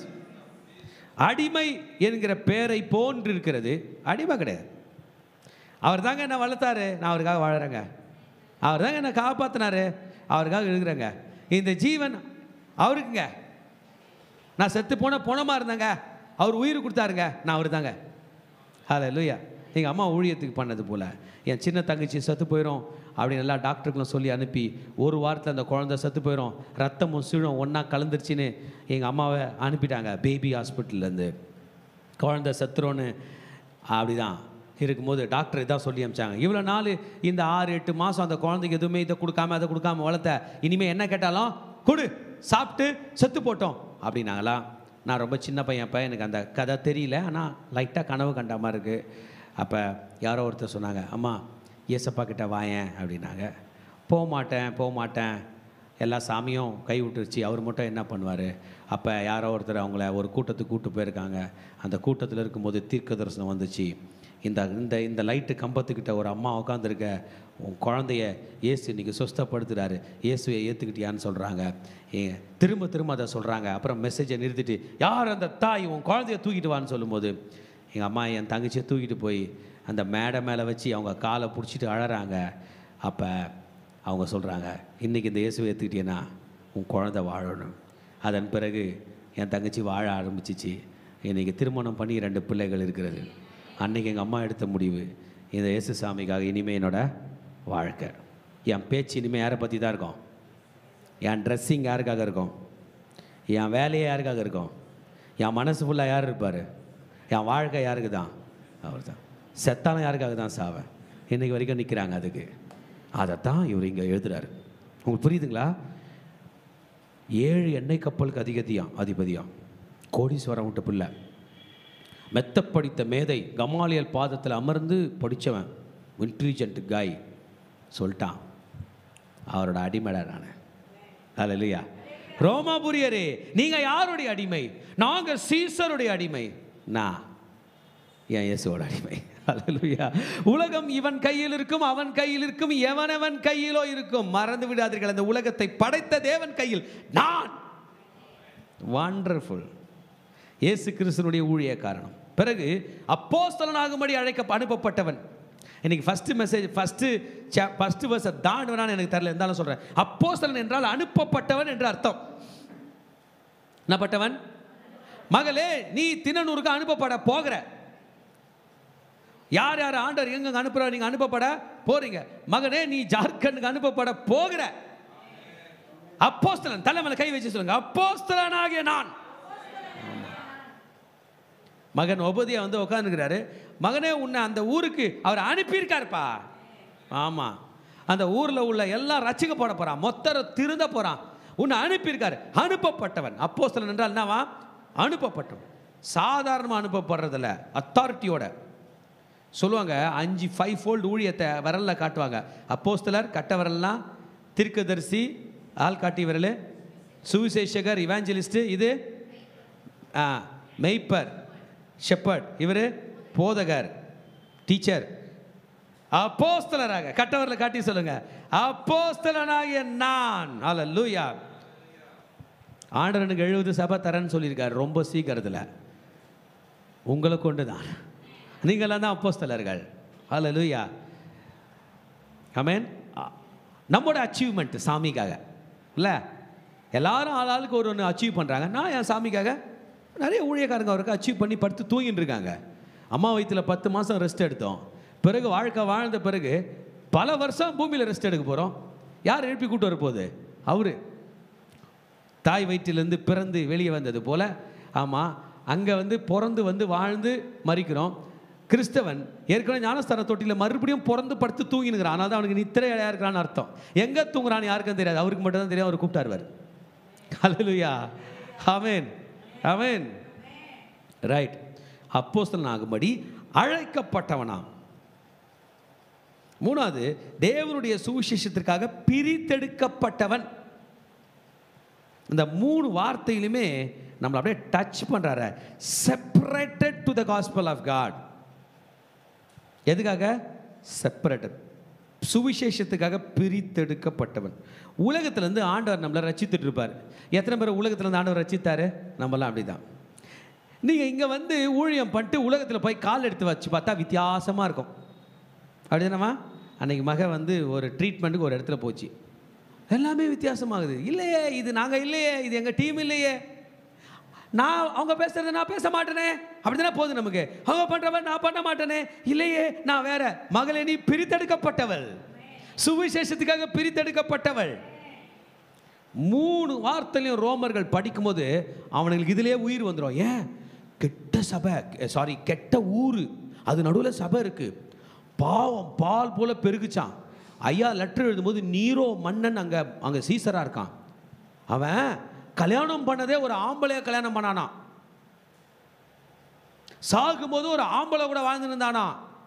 அடிமை என்கிற பெயரை போன்று இருக்கிறது, அடிமை கிடையாது. அவர் தாங்க என்ன வளர்த்தாரு, நான் அவருக்காக வாழறேங்க. அவர் தாங்க என்ன காப்பாற்றினாரு, அவருக்காக இருக்கிறேங்க. இந்த ஜீவன் அவருக்குங்க. நான் செத்து போன பணமாக இருந்தேங்க, அவர் உயிர் கொடுத்தாருங்க, நான் அவர் தாங்க. ஹல்லேலூயா. எங்கள் அம்மா ஊழியத்துக்கு பண்ணது போல் என் சின்ன தங்கச்சி செத்து போயிடும் அப்படின்னு எல்லா டாக்டருக்கும் சொல்லி அனுப்பி ஒரு வாரத்தில் அந்த குழந்தை செத்து போயிடும், ரத்தமும் சீழும் ஒன்றா கலந்துருச்சின்னு எங்கள் அம்மாவை அனுப்பிட்டாங்க பேபி ஹாஸ்பிட்டல்லேருந்து. குழந்தை செத்துறோன்னு அப்படி தான் இருக்கும்போது டாக்டர் இதான் சொல்லி அனுப்பிச்சாங்க, இவ்வளோ நாள் இந்த 6-8 மாதம் அந்த குழந்தைக்கு எதுவுமே இதை கொடுக்காம அதை கொடுக்காம வளர்த்த, இனிமேல் என்ன கேட்டாலும் கொடு, சாப்பிட்டு செத்து போட்டோம் அப்படின்னாங்களா. நான் ரொம்ப சின்ன பையன், எனக்கு அந்த கதை தெரியல, ஆனால் லைட்டாக கனவு கண்ட மாதிரி இருக்குது. அப்போ யாரோ ஒருத்தர் சொன்னாங்க, அம்மா ஏசப்பா கிட்ட வாயேன் அப்படின்னாங்க. போக மாட்டேன், எல்லா சாமியும் கை விட்டுருச்சு, அவர் மட்டும் என்ன பண்ணுவார். அப்போ யாரோ ஒருத்தர் அவங்கள ஒரு கூட்டத்துக்கு கூப்பிட்டு போயிருக்காங்க. அந்த கூட்டத்தில் இருக்கும்போது தீர்க்க தரிசனம் வந்துச்சு. இந்த இந்த இந்த லைட்டு கம்பத்துக்கிட்ட ஒரு அம்மா உட்காந்துருக்க, உன் குழந்தைய இயேசு இன்றைக்கி சுஸ்தப்படுத்துகிறாரு, இயேசுவை ஏற்றுக்கிட்டியான்னு சொல்கிறாங்க. திரும்ப அதை சொல்கிறாங்க. அப்புறம் மெசேஜை நிறுத்திட்டு, யார் அந்த தாய் உன் குழந்தைய தூக்கிட்டு வான்னு சொல்லும்போது எங்கள் அம்மா என் தங்கச்சியை தூக்கிட்டு போய் அந்த மேடை மேலே வச்சு அவங்க காலை பிடிச்சிட்டு அழறாங்க. அப்போ அவங்க சொல்கிறாங்க, இன்றைக்கி இந்த இயேசுவை ஏற்றுக்கிட்டேன்னா உன் குழந்தை வாழணும். அதன் பிறகு என் தங்கச்சி வாழ ஆரம்பிச்சிச்சு. இன்றைக்கி திருமணம் பண்ணி 2 பிள்ளைகள் இருக்கிறது. அன்றைக்கி எங்கள் அம்மா எடுத்த முடிவு, இந்த இயேசு சாமிக்காக இனிமேல் என்னோடய வாழ்க்கை, என் பேச்சு இனிமேல் யாரை பற்றி தான் இருக்கும், என் ட்ரெஸ்ஸிங் யாருக்காக இருக்கும், என் வேலையே யாருக்காக இருக்கும்? என் மனசு ஃபுல்லாக யார் இருப்பார்? என் வாழ்க்கை யாருக்கு தான்? அவர் தான். செத்தாலும் யாருக்காக தான் சாவேன். இன்றைக்கு வரைக்கும் நிற்கிறாங்க அதுக்கு. அதைத்தான் இவர் இங்கே எழுதுறாரு. உங்களுக்கு புரியுதுங்களா? 7 எண்ணெய் கப்பலுக்கு அதிபதியாம், கோடீஸ்வரம் விட்ட பிள்ளை, மெத்த படித்த மேதை, கமாலியல் பாதத்தில் அமர்ந்து படித்தவன், இன்டெலிஜென்ட் காய் சொல்லிட்டான், அவரோட அடிமைடா நான். அல்லேலூயா. ரோமாபுரியரே, நீங்கள் யாருடைய அடிமை? நாங்கள் சீசருடைய அடிமை. நான் என் இயேசுவோட அடிமை. அல்லேலூயா. உலகம் இவன் கையில் இருக்கும், அவன் கையில் இருக்கும், எவனவன் கையிலோ இருக்கும். மறந்து விடாதீர்கள், அந்த உலகத்தை படைத்த தேவன் கையில் நான். வண்டர்ஃபுல். இயேசு கிறிஸ்துவினுடைய ஊழிய காரணம். பிறகு அப்போஸ்தலனாகும்படி அனுப்பப்பட்டவன். இன்னைக்கு ஃபர்ஸ்ட் மெசேஜ் ஃபர்ஸ்ட் வேர்ஸ் தாண்டுவனான்னு எனக்கு தெரியல, இருந்தாலும் சொல்கிறேன். அப்போஸ்தலன் என்றால் அனுப்பப்பட்டவன் என்று அர்த்தம். என்னப்பட்டவன்? மகளே, நீ தினனூருக்கு அனுப்பப்பட போகிற. யார் யார் ஆண்டவர் எங்க அனுப்புற? நீங்க அனுப்பப்பட போறீங்க. மகனே, நீ ஜார்க்கண்டுக்கு அனுப்பப்பட போகிற அப்போஸ்தலன். தலைமையில கை வச்சு சொல்லுங்க, அப்போஸ்தலனாகிய நான். மகன் ஒபதியா வந்து உட்காந்துக்கிறாரு. மகனே, உன்னை அந்த ஊருக்கு அவர் அனுப்பியிருக்காருப்பா. ஆமா, அந்த ஊரில் உள்ள எல்லாம் ரட்சிக்கப்பட போறான், மொத்தர திருந்த போறான். உன்னை அனுப்பியிருக்காரு. அனுப்பப்பட்டவன். அப்போஸ்தலன் என்றால் என்னவா? அனுப்பப்பட்டவன். சாதாரணமாக அனுப்பப்படுறதில்ல, அத்தாரிட்டியோட சொல்லுவாங்க. 5 ஃபோல்டு ஊழியத்தை விரலில் காட்டுவாங்க. அப்போஸ்தலர் கட்ட விரல்லாம், தீர்க்கதரிசி ஆள் காட்டி விரல், சுவிசேஷகர் இவாஞ்சலிஸ்ட், இது மெய்ப்பர் ஷெப்பர்ட், இவர் போதகர் டீச்சர். அப்போஸ்தலராக கட்டவரில் காட்டி சொல்லுங்க, அப்போஸ்தலனாகிய நான். அல்லேலூயா. ஆண்டவர் எனக்கு 70 சபை தரேன்னு சொல்லியிருக்காரு ரொம்ப சீக்கிரத்தில். உங்களை கொண்டு தான், நீங்களாம் தான் அப்போஸ்தலர்கள். அல்லேலூயா. ஆமென். நம்மளோட அச்சீவ்மெண்ட் சாமிக்காக இல்லை, எல்லாரும் ஆளாளுக்கு ஒன்று அச்சீவ் பண்ணுறாங்க. நான் என் சாமிக்காக நிறைய ஊழியக்காரங்க அவருக்கு அச்சீவ் பண்ணி படுத்து தூங்கிட்டு இருக்காங்க. அம்மா வயிற்றில் 10 மாதம் ரெஸ்ட் எடுத்தோம். பிறகு வாழ்க்கை வாழ்ந்த பிறகு பல வருஷம் பூமியில் ரெஸ்ட் எடுக்க போகிறோம். யார் எழுப்பி கூட்டு வர போகுது? அவரு. தாய் வயிற்றிலேருந்து பிறந்து வெளியே வந்தது போல். ஆமாம், அங்கே வந்து பிறந்து வந்து வாழ்ந்து மறிக்கிறோம். கிறிஸ்தவன் ஏற்கனவே ஞானஸ்தான தொட்டியில் மறுபடியும் பிறந்து படுத்து தூங்கினுக்கிறான். ஆனால் தான் அவனுக்கு நித்திரையாக இருக்கிறான்னு அர்த்தம். எங்கே தூங்குறான்னு யாருக்கும் தெரியாது, அவருக்கு மட்டும் தான் தெரியும். அவர் கூப்பிட்டாருவார். அல்லேலூயா. ஆமென், ஆமென். ரைட். அப்போஸ்தலன் ஆகும்படி அழைக்கப்பட்டவனாம். 3வது, தேவனுடைய சுவிசேஷத்திற்காக பிரித்தெடுக்கப்பட்டவன். இந்த 3 வார்த்தையிலுமே நம்மளை அப்படியே டச் பண்ணுறாரு. Separated to the gospel of God. எதுக்காக? செப்பரேட்டட், சுவிசேஷத்துக்காக பிரித்தெடுக்கப்பட்டவன். உலகத்திலேருந்து ஆண்டவர் நம்மளை ரசித்துட்டு இருப்பார். எத்தனை பேர் உலகத்திலேருந்து ஆண்டவர் ரசித்தாரு? நம்மளாம் அப்படி தான். நீங்கள் இங்கே வந்து ஊழியம் பண்ணிட்டு உலகத்தில் போய் கால் எடுத்து வச்சு பார்த்தா வித்தியாசமாக இருக்கும். அப்படி தானம்மா? அன்றைக்கி மக வந்து ஒரு ட்ரீட்மெண்ட்டுக்கு ஒரு இடத்துல போச்சு, எல்லாமே வித்தியாசமாகுது. இல்லையே, இது நாங்கள் இல்லையே, இது எங்கள் டீம் இல்லையே, நான் அவங்க பேசுறது நான் பேச மாட்டேனே, அப்படி தானே போகுது நமக்கு. அவங்க பண்ணுறவன் நான் பண்ண மாட்டேனே, இல்லையே நான் வேற. மகளே, நீ பிரித்தெடுக்கப்பட்டவள், சுவிசேஷத்துக்காக பிரித்தெடுக்கப்பட்டவள். 3 வார்த்தையிலையும் ரோமர்கள் படிக்கும்போது அவனுங்களுக்கு இதிலே உயிர் வந்துடும். ஏன்? கெட்ட சபை, கெட்ட ஊர், அது நடுவில் சபை இருக்கு, பாவம் பால் போல பெருகுச்சான். ஐயா லெட்டர் எழுதும்போது நீரோ மன்னன் அங்கே சீசராக இருக்கான். அவன் கல்யாணம் பண்ணதே ஒரு ஆம்பளைய கல்யாணம் பண்ணானா, சாகும்போது ஒரு ஆம்பளை கூட வாழ்ந்துருந்தானா.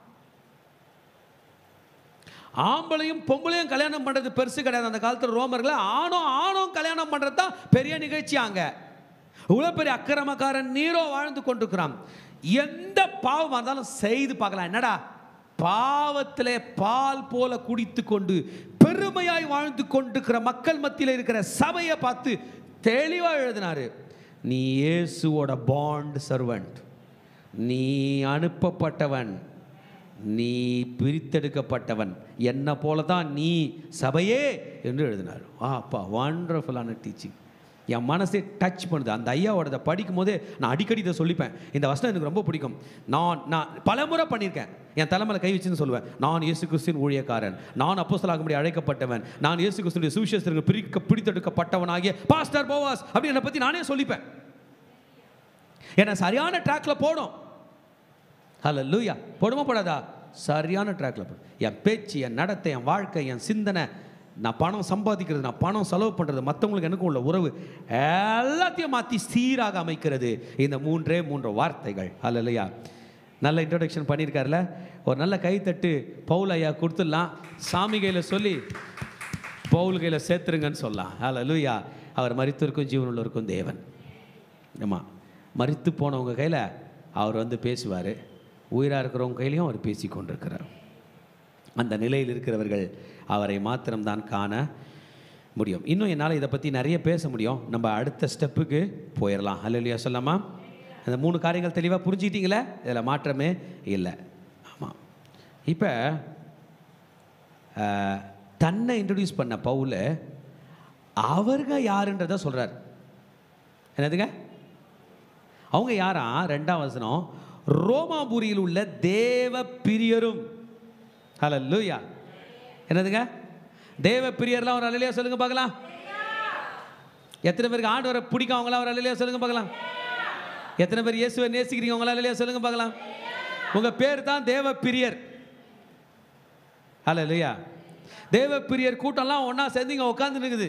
ஆம்பளையும் பொம்பளையும் கல்யாணம் பண்ணுறது பெருசு கிடையாது அந்த காலத்தில். ரோமர்களை ஆணும் கல்யாணம் பண்ணுறது தான் பெரிய நிகழ்ச்சி. அங்கே இவ்வளோ பெரிய அக்கிரமக்காரன் நீரோ வாழ்ந்து கொண்டிருக்கிறான். எந்த பாவமாக இருந்தாலும் செய்து பார்க்கலாம். என்னடா, பாவத்திலே பால் போல குடித்து கொண்டு பெருமையாய் வாழ்ந்து கொண்டிருக்கிற மக்கள் மத்தியில் இருக்கிற சபையை பார்த்து தெளிவாக எழுதினாரு, நீ இயேசுவோட பாண்ட் சர்வெண்ட், நீ அனுப்பப்பட்டவன், நீ பிரித்தெடுக்கப்பட்டவன், என்ன போல தான் நீ சபையே என்று எழுதினார். அப்பா, வண்டர்ஃபுல்லான டீச்சிங். என் மனசே டச் பண்ணுது. அந்த ஐயாவோட படிக்கும் போதே நான் அடிக்கடி இதை சொல்லிப்பேன். இந்த வசனம் எனக்கு ரொம்ப பிடிக்கும். நான் பலமுறை பண்ணியிருக்கேன். என் தலைமையில் கை வச்சுன்னு சொல்லுவேன், நான் இயேசு கிறிஸ்துவின் ஊழியக்காரன், நான் அப்போஸ்தலனாகும்படி அழைக்கப்பட்டவன், நான் இயேசு கிறிஸ்துவின் சுவிசேஷத்திற்கு பிடித்தெடுக்கப்பட்டவனாகிய பாஸ்டர் போவாஸ் அப்படி என்னை பற்றி நானே சொல்லிப்பேன். என்னை சரியான ட்ராக்ல போடும். ஹல்லேலூயா. போடுமா போடாதா? சரியான ட்ராக்ல போடும். என் பேச்சு, என் நடத்தை, என் வாழ்க்கை, என் சிந்தனை, நான் பணம் சம்பாதிக்கிறது, நான் பணம் செலவு பண்ணுறது, மற்றவங்களுக்கு எனக்கும் உள்ள உறவு எல்லாத்தையும் மாற்றி சீராக அமைக்கிறது இந்த 3 வார்த்தைகள். ஹல்லேலூயா. நல்ல இன்ட்ரோடக்ஷன் பண்ணியிருக்காருல. ஒரு நல்ல கைத்தட்டு பவுல் ஐயா கொடுத்துடலாம். சாமி கையில் சொல்லி பவுல் கையில் சேர்த்துருங்கன்னு சொல்லலாம். ஹல்லேலூயா. அவர் மரித்தோருக்கும் ஜீவனுள்ளவருக்கும் தேவன். ஆமாம், மரித்து போனவங்க கையில் அவர் வந்து பேசுவார், உயிராக இருக்கிறவங்க கையிலையும் அவர் பேசி கொண்டிருக்கிறார். அந்த நிலையில் இருக்கிறவர்கள் அவரை மாத்திரம்தான் காண முடியும். இன்னும் என்னால் இதை பற்றி நிறைய பேச முடியும். நம்ம அடுத்த ஸ்டெப்புக்கு போயிடலாம். ஹல்லேலூயா சொல்லாமா? அந்த 3 காரியங்கள் தெளிவாக புரிஞ்சுக்கிட்டீங்களே? இதில் மாற்றமே இல்லை. ஆமாம். இப்போ தன்னை இன்ட்ரடியூஸ் பண்ண பவுல் அவர்க யாருன்றதை சொல்கிறார். என்னதுங்க? அவங்க யாரா? 2ஆம் வசனம், ரோமாபுரியில் உள்ள தேவ பிரியரும். ஹல்லேலூயா. என்னதுங்க? தேவ பிரியர்லாம் ஒரு அல்லேலூயா சொல்லுங்க பார்க்கலாம். எத்தனை பேருக்கு ஆண்டவரை பிடிக்கும் அவங்களாம் ஒரு அல்லேலூயா சொல்லுங்க பார்க்கலாம். எத்தனை பேர் இயேசுவை நேசிக்கிறீங்க அவங்களாம் அல்லேலூயா சொல்லுங்க பார்க்கலாம். உங்க பேர் தான் தேவ பிரியர். ஹல்லேலூயா. தேவ பிரியர் கூட்டம்லாம் ஒன்றா சேர்ந்து இங்கே உட்காந்து இருக்குது.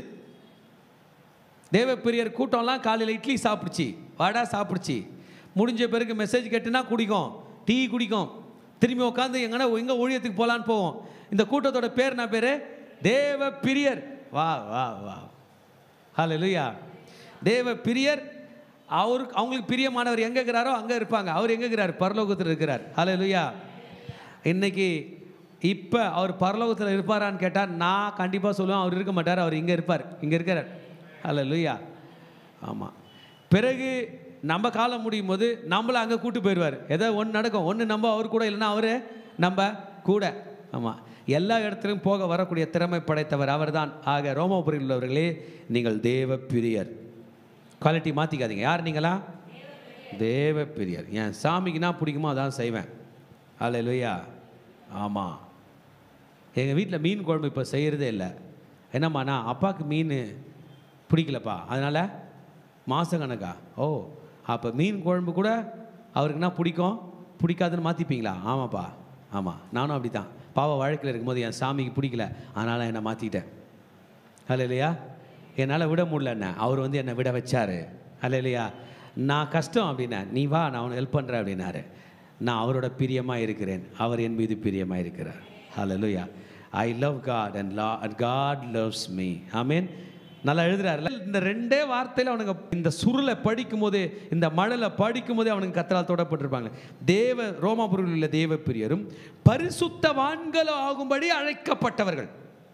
தேவ பிரியர் கூட்டம்லாம் காலையில் இட்லி சாப்பிடுச்சு, வடை சாப்பிடுச்சு, முடிஞ்ச பிறகு மெசேஜ் கேட்டுனா குடிக்கும், டீ குடிக்கும், திரும்பி உட்காந்து எங்கே ஊழியத்துக்கு போகலான்னு போவோம். இந்த கூட்டத்தோட பேர் நான் பேர் தேவ பிரியர். வா வா வா. ஹல்லேலூயா. தேவ பிரியர். அவங்களுக்கு பிரியமானவர் எங்கே இருக்கிறாரோ அங்கே இருப்பாங்க. அவர் எங்கே இருக்கிறார்? பரலோகத்தில் இருக்கிறார். ஹல்லேலூயா. இன்னைக்கு இப்போ அவர் பரலோகத்தில் இருப்பாரான்னு கேட்டால் நான் கண்டிப்பாக சொல்லுவேன், அவர் இருக்க மாட்டார், அவர் இங்கே இருப்பார், இங்கே இருக்கிறார். ஹல்லேலூயா. ஆமாம். பிறகு நம்ம காலம் முடியும் போது நம்மளை அங்கே கூட்டு போயிடுவார். ஏதோ ஒன்று நடக்கும், ஒன்று நம்ம அவர் கூட, இல்லைன்னா அவர் நம்ம கூட. ஆமாம். எல்லா இடத்துலையும் போக வரக்கூடிய திறமை படைத்தவர் அவர் தான். ஆக ரோமாபுரியில் உள்ளவர்களே, நீங்கள் தேவ பிரியர். குவாலிட்டி மாற்றிக்காதீங்க. யார் நீங்களா? தேவ பிரியர். என் சாமிக்குன்னா பிடிக்குமோ அதான் செய்வேன். ஹல்லேலூயா. ஆமாம். எங்கள் வீட்டில் மீன் குழம்பு இப்போ செய்கிறதே இல்லை. என்னம்மாண்ணா, அப்பாவுக்கு மீன் பிடிக்கலப்பா, அதனால் மாதம் கணக்கா? ஓ, அப்போ மீன் குழம்பு கூட அவருக்குன்னா பிடிக்கும், பிடிக்காதுன்னு மாற்றிப்பீங்களா? ஆமாப்பா. ஆமாம், நானும் அப்படி தான். பாவ வழக்கில் இருக்கும்போது என் சாமிக்கு பிடிக்கல, அதனால் என்னை மாற்றிக்கிட்டேன். ஹல்லேலூயா. என்னால் விட முடியலண்ணே, அவர் வந்து என்னை விட வச்சார். ஹல்லேலூயா. நான் கஷ்டம் அப்படின்னேன், நீ வா நான் உனக்கு ஹெல்ப் பண்ணுறேன் அப்படின்னாரு. நான் அவரோட பிரியமாக இருக்கிறேன், அவர் என் மீது பிரியமாக இருக்கிறார். ஹல்லேலூயா. I love God and God loves me. ஆமீன். நல்லா எழுதுறாருல. இந்த 2 வார்த்தையில் அவனுங்க இந்த சுருளை படிக்கும் போது, இந்த மழலை படிக்கும் போதே அவனுக்கு கத்தரால் தொடப்பட்டிருப்பாங்க. ரோமாபுரியில் உள்ள தேவ பிரியரும் பரிசுத்தவான்களும் ஆகும்படி அழைக்கப்பட்டவர்கள்.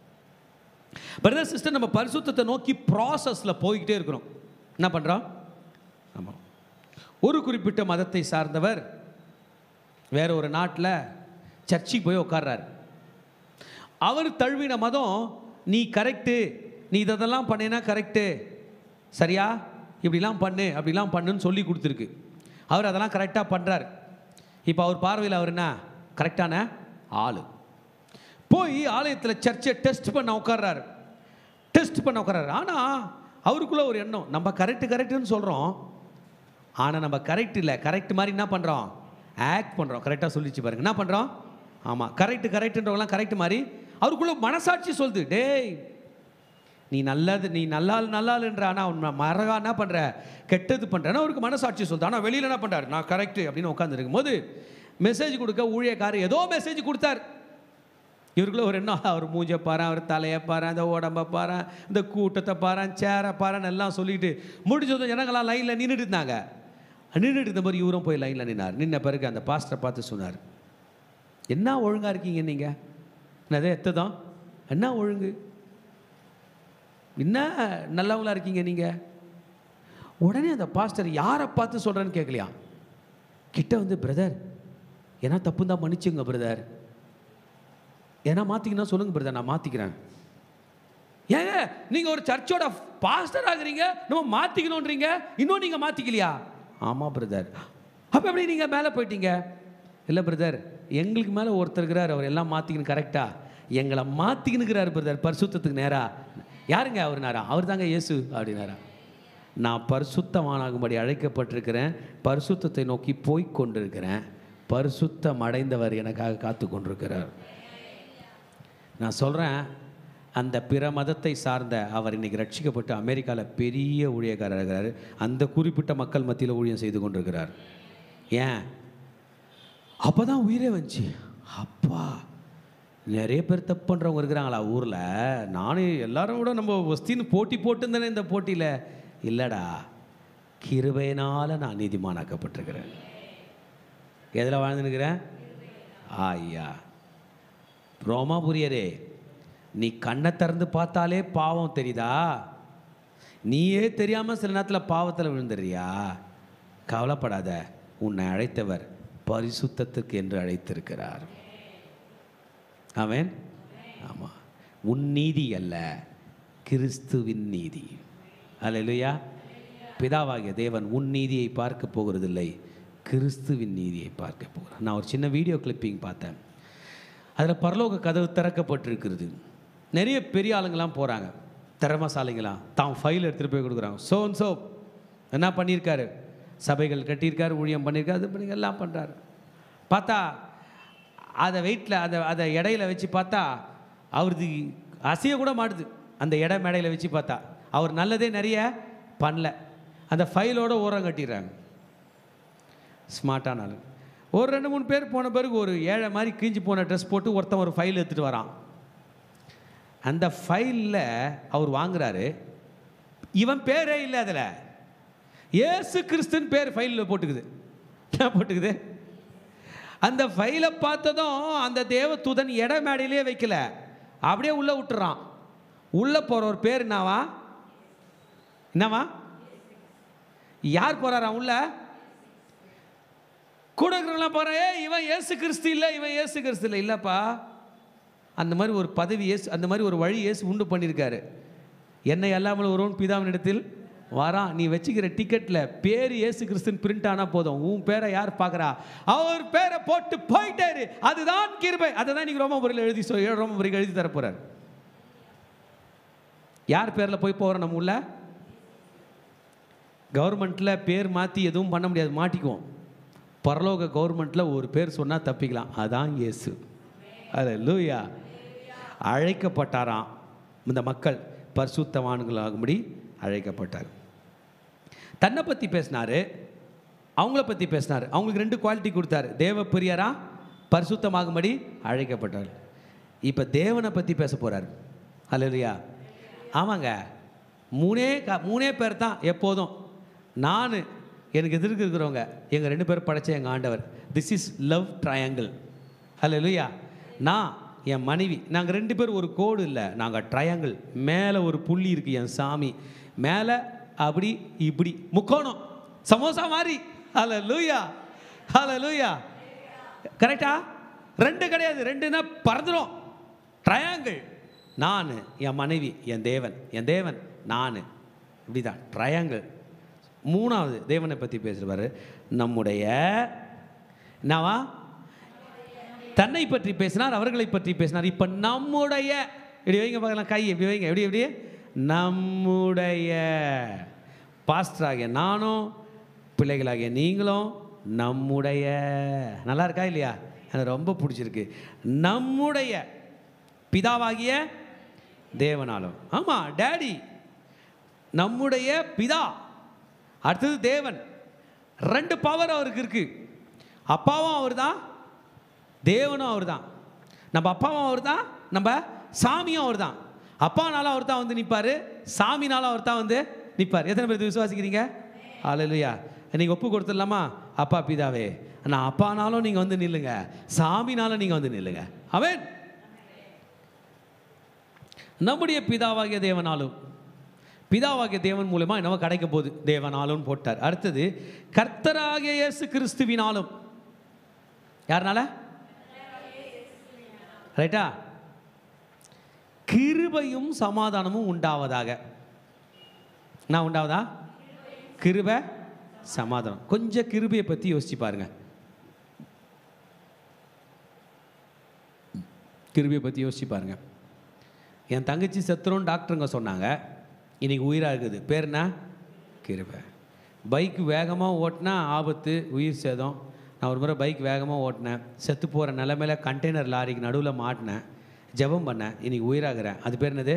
பிரதர் சிஸ்டர், நம்ம பரிசுத்தத்தை நோக்கி ப்ராசஸில் போய்கிட்டே இருக்கிறோம். என்ன பண்ணுறோம்? ஆமாம். ஒரு குறிப்பிட்ட மதத்தை சார்ந்தவர் வேற ஒரு நாட்டில் சர்ச்சுக்கு போய் உட்கார்றாரு. அவர் தழுவின மதம், நீ கரெக்டு, நீ இதெல்லாம் பண்ணினா கரெக்டு, சரியா, இப்படிலாம் பண்ணு அப்படிலாம் பண்ணுன்னு சொல்லி கொடுத்துருக்கு. அவர் அதெல்லாம் கரெக்டாக பண்ணுறார். இப்போ அவர் பார்வையில் அவர் என்ன கரெக்டான ஆள். போய் ஆலயத்தில் சர்ச்சை டெஸ்ட் பண்ண உட்கார்றாரு. ஆனால் அவருக்குள்ள ஒரு எண்ணம், நம்ம கரெக்டுன்னு சொல்கிறோம், ஆனால் நம்ம கரெக்ட் இல்லை, கரெக்ட் மாதிரி என்ன பண்ணுறோம்? ஆக்ட் பண்ணுறோம். கரெக்டாக சொல்லிச்சு பாருங்க, என்ன பண்ணுறோம்? ஆமாம், கரெக்டுன்றவங்களாம் கரெக்ட் மாதிரி அவருக்குள்ள மனசாட்சி சொல்லுது, டேய் நீ நல்லது, நீ நல்லாளுன்ற, ஆனால் அவன் மறகா என்ன பண்ணுற, கெட்டது பண்ணுறேன்னா அவருக்கு மனசாட்சி சொல்லுது. ஆனால் வெளியில் என்ன பண்ணுறாரு? நான் கரெக்டு அப்படின்னு உட்காந்துருக்கும் போது மெசேஜ் கொடுக்க ஊழியக்காரர் ஏதோ மெசேஜ் கொடுத்தார். இவருக்குள்ள ஒரு எண்ணம், அவர் மூஞ்சை பாரு, அவர் தலையை பாரு, அந்த உடம்பை பாரு, இந்த கூட்டத்தை பாரு, சேரை பாருன்னு எல்லாம் சொல்லிட்டு முடிச்சதும் ஜனங்களாம் லைனில் நின்றுட்டு இருந்தாங்க. நின்றுட்டு இருந்த மாதிரி இவரும் போய் லைனில் நின்னார். நின்ன பிறகு அந்த பாஸ்டரை பார்த்து சொன்னார், என்ன ஒழுங்காக இருக்கீங்க நீங்கள்? என்னதே எத்ததான், என்ன ஒழுங்கு, என்ன நல்லவங்களா இருக்கீங்க நீங்கள்? உடனே அந்த பாஸ்டர் யாரை பார்த்து சொல்கிறேன்னு கேட்கலையா, கிட்ட வந்து, பிரதர் ஏன்னா தப்பு தான் மன்னிச்சுங்க பிரதர், ஏன்னா மாற்றிக்கினா சொல்லுங்கள் பிரதர், நான் மாற்றிக்கிறேன். ஏங்க நீங்கள் ஒரு சர்ச்சோட பாஸ்டர் ஆகுறீங்க, நம்ம மாற்றிக்கணுன்றீங்க, இன்னும் நீங்கள் மாற்றிக்கலையா? ஆமாம் பிரதர். அப்போ எப்படி நீங்கள் மேலே போயிட்டீங்க? இல்லை பிரதர், எங்களுக்கு மேலே ஒருத்தர் இருக்கிறார், அவர் எல்லாம் மாற்றிக்கணும். கரெக்டாக எங்களை மாற்றிக்கணுங்கிறார் பிரதர், பரிசுத்தத்துக்கு நேரா. யாருங்க அவர்? நேரா அவர் தாங்க இயேசு அப்படின்னாரா. நான் பரிசுத்தமானாகும்படி அழைக்கப்பட்டிருக்கிறேன், பரிசுத்தத்தை நோக்கி போய் கொண்டிருக்கிறேன், பரிசுத்தம் அடைந்தவர் எனக்காக காத்து கொண்டிருக்கிறார். நான் சொல்கிறேன், அந்த பிற மதத்தை சார்ந்த அவர் இன்றைக்கி ரட்சிக்கப்பட்டு அமெரிக்காவில் பெரிய ஊழியக்காரர் இருக்கிறார். அந்த குறிப்பிட்ட மக்கள் மத்தியில் ஊழியம் செய்து கொண்டிருக்கிறார். ஏன்? அப்போ தான் உயிரே வந்துச்சு. அப்பா, நிறைய பேர் தப்பு பண்ணுறவங்க இருக்கிறாங்களா ஊரில்? நானும் எல்லாரும் கூட நம்ம வஸ்தின்னு போட்டி போட்டுருந்தேனே இந்த போட்டியில். இல்லைடா, கிருபையினால் நான் நீதிமானாக்கப்பட்டிருக்கிறேன். எதில் வாழ்ந்துருக்கிறேன்? ஐயா ரோமாபுரியரே, நீ கண்ணை திறந்து பார்த்தாலே பாவம் தெரியுதா? நீயே தெரியாமல் சில நேரத்தில் பாவத்தில் விழுந்துடுறியா? கவலைப்படாத, உன்னை அழைத்தவர் பரிசுத்தத்துக்கு என்று அழைத்திருக்கிறார். ஆமென். ஆமாம், உன் நீதி அல்ல, கிறிஸ்துவின் நீதி. அல்லேலூயா. பிதாவாகிய தேவன் உன் நீதியை பார்க்க போகிறதில்லை, கிறிஸ்துவின் நீதியை பார்க்க போகிறார். நான் ஒரு சின்ன வீடியோ கிளிப்பிங் பார்த்தேன். அதில் பரலோக கதவு திறக்கப்பட்டிருக்கிறது. நிறைய பெரிய ஆளுங்களாம் போகிறாங்க, திறமசாலிங்களாம், தான் ஃபைல் எடுத்துகிட்டு போய் கொடுக்குறாங்க. சோ என்ன பண்ணியிருக்காரு? சபைகள் கட்டியிருக்காரு, ஊழியம் பண்ணியிருக்காரு, அது பண்ணி எல்லாம் பண்ணுறாரு. பார்த்தா அதை வெயிட்டில் அதை இடையில வச்சு பார்த்தா அவருக்கு அசைய கூட மாட்டுது. அந்த இட மேடையில் வச்சு பார்த்தா அவர் நல்லதே நிறைய பண்ணல. அந்த ஃபைலோடு ஓரம் கட்டிடுறாங்க. ஸ்மார்ட்டான ஆள். ஒரு 2-3 பேர் போன பிறகு ஒரு ஏழை மாதிரி கிழிஞ்சு போன ட்ரெஸ் போட்டு ஒருத்தன் ஒரு ஃபைல் எடுத்துகிட்டு வரான். அந்த ஃபைலில் அவர் வாங்குறாரு, இவன் பேரே இல்லை அதில், இயேசு கிறிஸ்துன்னு பேர் ஃபைலில் போட்டுக்குது. என்ன போட்டுக்குது? அந்த ஃபைலை பார்த்ததும் அந்த தேவதூதன் இட மேடையிலே வைக்கல, அப்படியே உள்ளே விட்டுறான். உள்ளே போகிற ஒரு பேர் என்னவா? யார் போகிறாரா உள்ள? கூட இருக்கிறவங்களாம் போகிறேன், இவன் இயேசு கிறிஸ்து இல்லை, இவன் இயேசு கிறிஸ்து இல்லை. இல்லைப்பா, அந்த மாதிரி ஒரு பதவி இயேசு, அந்த மாதிரி ஒரு வழி இயேசு உண்டு பண்ணியிருக்காரு. என்னை அல்லாமல் ஒருவன் பிதாவினிடத்தில் வரான். நீ வச்சுக்கிற டிக்கெட்டில் பேர் இயேசு கிறிஸ்துன்னு பிரிண்ட் ஆனால் போதும், உன் பேரை யார் பார்க்குறா? அவர் பேரை போட்டு போயிட்டாரு. அதுதான் கிருபை. அதை தான் நீங்கள் ரோமாபுரியில் ரோமாபுரிக்கு எழுதி தரப்போகிறார். யார் பேரில் போய் போகிறோம்? நம்ம உள்ள கவர்மெண்ட்டில் பேர் மாற்றி எதுவும் பண்ண முடியாது, மாட்டிக்குவோம். பரலோக கவர்மெண்ட்டில் ஒரு பேர் சொன்னால் தப்பிக்கலாம், அதான் இயேசு. அல்லேலூயா. அழைக்கப்பட்டாராம் இந்த மக்கள், பரிசுத்தவான்களாகும்படி அழைக்கப்பட்டார். தன்னை பற்றி பேசினார், அவங்கள பற்றி பேசினார். அவங்களுக்கு 2 குவாலிட்டி கொடுத்தாரு. தேவ பிரியரா, பரிசுத்தமாகும்படி அழைக்கப்பட்டார். இப்போ தேவனை பற்றி பேச போகிறார். அல்லேலூயா. ஆமாங்க, மூணே பேர் தான் எப்போதும். நான், எனக்கு எதிர்க்கு இருக்கிறவங்க, எங்கள் 2 பேர் படைச்ச எங்கள் ஆண்டவர். This is love triangle. அல்லேலூயா. நான், என் மனைவி, நாங்கள் 2 பேர் ஒரு கோடு இல்லை, நாங்கள் ட்ரையாங்கிள். மேலே ஒரு புள்ளி இருக்குது, என் சாமி மேலே அப்படி இப்படி முக்கோணம், சமோசா மாதிரி. அல்லேலூயா. அல்லேலூயா. கரெக்டா? 2 கிடையாது, 2னா பறந்துடும். ட்ரையாங்கிள். நான், என் மனைவி, என் தேவன், நான், இப்படிதான் ட்ரையாங்கிள். 3வது தேவனை பற்றி பேசுவார். நம்முடைய என்னவா? தன்னை பற்றி பேசினார், அவர்களை பற்றி பேசினார். இப்போ நம்முடைய, இப்படி வைங்க பார்க்கலாம், கை எப்படி வைங்க, எப்படி நம்முடைய. பாஸ்டராகிய நானும், பிள்ளைகளாகிய நீங்களும் நம்முடைய. நல்லா இருக்கா இல்லையா? எனக்கு ரொம்ப பிடிச்சிருக்கு. நம்முடைய பிதாவாகிய தேவனாலும். ஆமாம், டேடி, நம்முடைய பிதா, அடுத்தது தேவன். 2 பவர் அவருக்கு இருக்கு. அப்பாவும் அவர் தான், தேவனும் அவர் தான். நம்ம அப்பாவும் அவர் தான், நம்ம சாமியும் அவர் தான். அப்பானாலும் அவர் தான் வந்து நிற்பார், சாமினாலும் அவர் தான் வந்து நிற்பார். எத்தனை பேர் விசுவாசிக்கிறீங்க? அல்லேலூயா. நீங்கள் ஒப்பு கொடுத்துடலாமா? அப்பா பிதாவே, நான் அப்பானாலும் நீங்கள் வந்து நில்லுங்க, சாமினாலும் நீங்கள் வந்து நில்லுங்க. ஆமென். நம்முடைய பிதாவாகிய தேவனாலும், பிதாவாகிய தேவன் மூலமா என்னவோ கிடைக்க போகுது, தேவனாலும் போட்டார். அடுத்தது கர்த்தராகிய இயேசு கிறிஸ்துவினாலும். யாருனால? ரைட்டா? கிருபையும் சமாதானமும் உண்டாவதாக. நான் உண்டாவதா? கிருபை சமாதானம். கொஞ்சம் கிருபையை பற்றி யோசிச்சு பாருங்க. கிருபையை பற்றி யோசிச்சு பாருங்க. என் தங்கச்சி செத்துறோன்னு டாக்டருங்க சொன்னாங்க, இன்னைக்கு உயிராக இருக்குது. பேர் என்ன? கிருபை. பைக் வேகமாக ஓட்டினா ஆபத்து, உயிர் சேதம். நான் ஒரு முறை பைக் வேகமாக ஓட்டினேன், செத்து போகிற நிலைமையில கண்டெய்னர் லாரிக்கு நடுவில் மாட்டினேன், ஜெபம் பண்ணேன், இன்னைக்கு உயிராகிறேன். அது பேர் என்னது?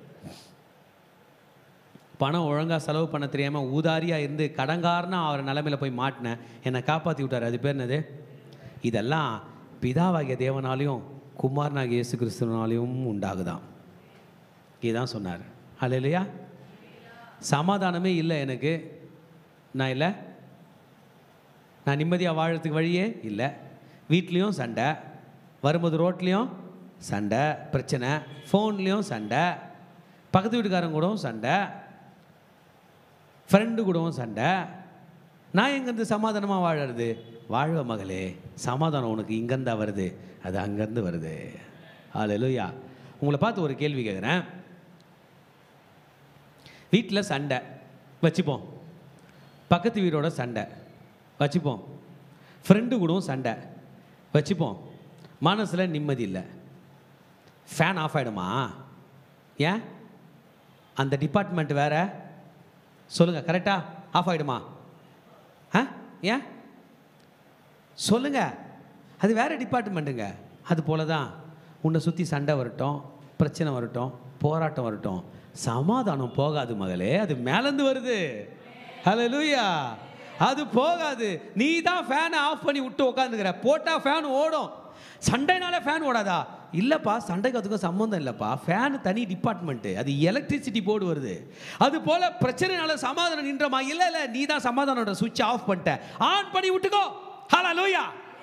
பணம் ஒழுங்காக செலவு பண்ண தெரியாமல் ஊதாரியாக இருந்து கடங்காரனா அவரை நிலைமையில் போய் மாட்டினேன், என்னை காப்பாற்றி விட்டார். அது பேர் என்னது? இதெல்லாம் பிதாவாகிய தேவனாலையும் குமாரனாகிய இயேசு கிறிஸ்துவனாலையும் உண்டாகுதான். இதுதான் சொன்னார். அல்லேலூயா. சமாதானமே இல்லை எனக்கு. நான் இல்லை, நான் நிம்மதியாக வாழறதுக்கு வழியே இல்லை. வீட்லேயும் சண்டை, வரும்போது ரோட்லேயும் சண்டை, பிரச்சனை, ஃபோன்லேயும் சண்டை, பக்கத்து வீட்டுக்காரங்க கூடவும் சண்டை, ஃப்ரெண்டு கூடவும் சண்டை. நான் எங்கேருந்து சமாதானமாக வாழறது? வாழ்வ மகளே, சமாதானம் உனக்கு இங்கேருந்தா வருது, அது அங்கேருந்து வருது. அல்லேலூயா. உங்களை பார்த்து ஒரு கேள்வி கேட்குறேன். வீட்டில் சண்டை வச்சுப்போம், பக்கத்து வீடோட சண்டை வச்சுப்போம், ஃப்ரெண்டு கூடவும் சண்டை வச்சுப்போம், மனசில் நிம்மதி இல்லை. ஃபேன் ஆஃப் ஆகிடுமா? ஏன்? அந்த டிபார்ட்மெண்ட் வேறு. சொல்லுங்கள், கரெக்டாக ஆஃப் ஆகிடுமா? ஏன் சொல்லுங்கள்? அது வேறு டிபார்ட்மெண்ட்டுங்க. அது போல தான் உன்னை சுற்றி சண்டை வரட்டும், பிரச்சனை வரட்டும், போராட்டம் வரட்டும், சமாதானம் போகாது மகளே. அது மேலேருந்து வருது. ஹல்லேலூயா. அது போகாது. நீ தான் ஃபேனை ஆஃப் பண்ணி விட்டு உட்காந்துக்கிற. போட்டால் ஃபேன் ஓடும். சண்டைனால ஃபேன் ஓடாதா? இல்லைப்பா, சண்டைக்கு அதுக்கும் சம்மந்தம் இல்லைப்பா. ஃபேனு தனி டிபார்ட்மெண்ட்டு, அது எலக்ட்ரிசிட்டி போர்டு வருது. அது போல் பிரச்சனைனால சமாதானம் நின்றமா? இல்லை இல்லை, நீ தான் சமாதானோட சுவிட்ச் ஆஃப் பண்ணிட்ட. ஆன் பண்ணி விட்டுக்கோ. ஹல்லேலூயா.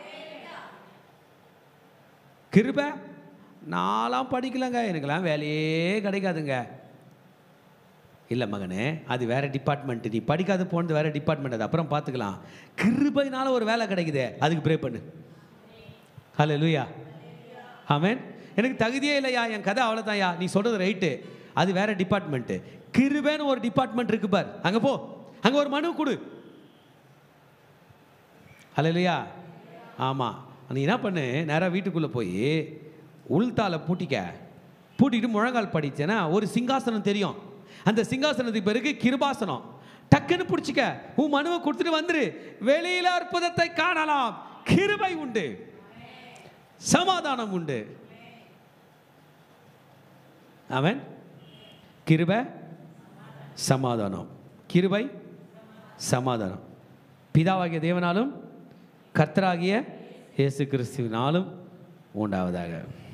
கிருபை. நான்லாம் படிக்கலங்க, எனக்கெல்லாம் வேலையே கிடைக்காதுங்க. இல்லை மகனே, அது வேறு டிபார்ட்மெண்ட்டு. நீ படிக்காது போனது வேறு டிபார்ட்மெண்ட், அது அப்புறம் பார்த்துக்கலாம். கிருபைனால ஒரு வேலை கிடைக்குதே, அதுக்கு ப்ரே பண்ணு. ஹல்லேலூயா. ஆமென். எனக்கு தகுதியே இல்லையா, என் கதை அவ்வளோதான்யா, நீ சொல்கிறது ரைட்டு, அது வேறு டிபார்ட்மெண்ட்டு. கிருபைன்னு ஒரு டிபார்ட்மெண்ட் இருக்கு பார், அங்கே போ, அங்கே ஒரு மனு கொடு. ஹல்லேலூயா. ஆமாம். நீ என்ன பண்ணு, நேராக வீட்டுக்குள்ளே போய் உள்தால பூட்டிக்கிட்டு முழங்கால் படித்தேன்னா ஒரு சிங்காசனம் தெரியும். அந்த சிங்காசனத்துக்கு பிறகு கிருபாசனம். டக்குன்னு பிடிச்சிக்க, உன் மனுவை கொடுத்துட்டு வந்துரு. வெளியில அற்புதத்தை காணலாம். கிருபை உண்டு, சமாதானம் உண்டு. ஆமென். கிருபை சமாதானம், கிருபை சமாதானம் பிதாவாகிய தேவனாலும் கர்த்தராகிய இயேசு கிறிஸ்துவினாலும் உண்டாவதாக.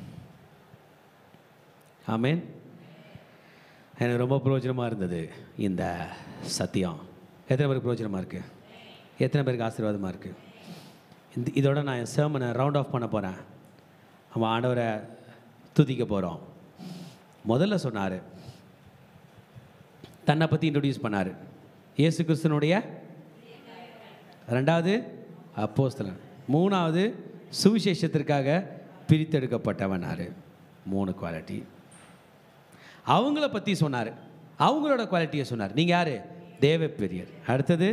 ஆமென். எனக்கு ரொம்ப பிரயோஜனமாக இருந்தது இந்த சத்தியம். எத்தனை பேருக்கு பிரயோஜனமாக இருக்குது? எத்தனை பேருக்கு ஆசீர்வாதமாக இருக்குது? இதோட நான் என் சேர்மனை ரவுண்ட் ஆஃப் பண்ண போகிறேன். நம்ம ஆண்டவரை துதிக்க போகிறோம். முதல்ல சொன்னார், தன்னை பற்றி இன்ட்ரடியூஸ் பண்ணார். இயேசு கிறிஸ்துனுடைய, ரெண்டாவது அப்போஸ்தலன், மூணாவது சுவிசேஷத்திற்காக பிரித்தெடுக்கப்பட்டவனார். 3 குவாலிட்டி. அவங்கள பற்றி சொன்னார், அவங்களோட குவாலிட்டியை சொன்னார். நீங்கள் யார்? தேவ பெரியர். அடுத்தது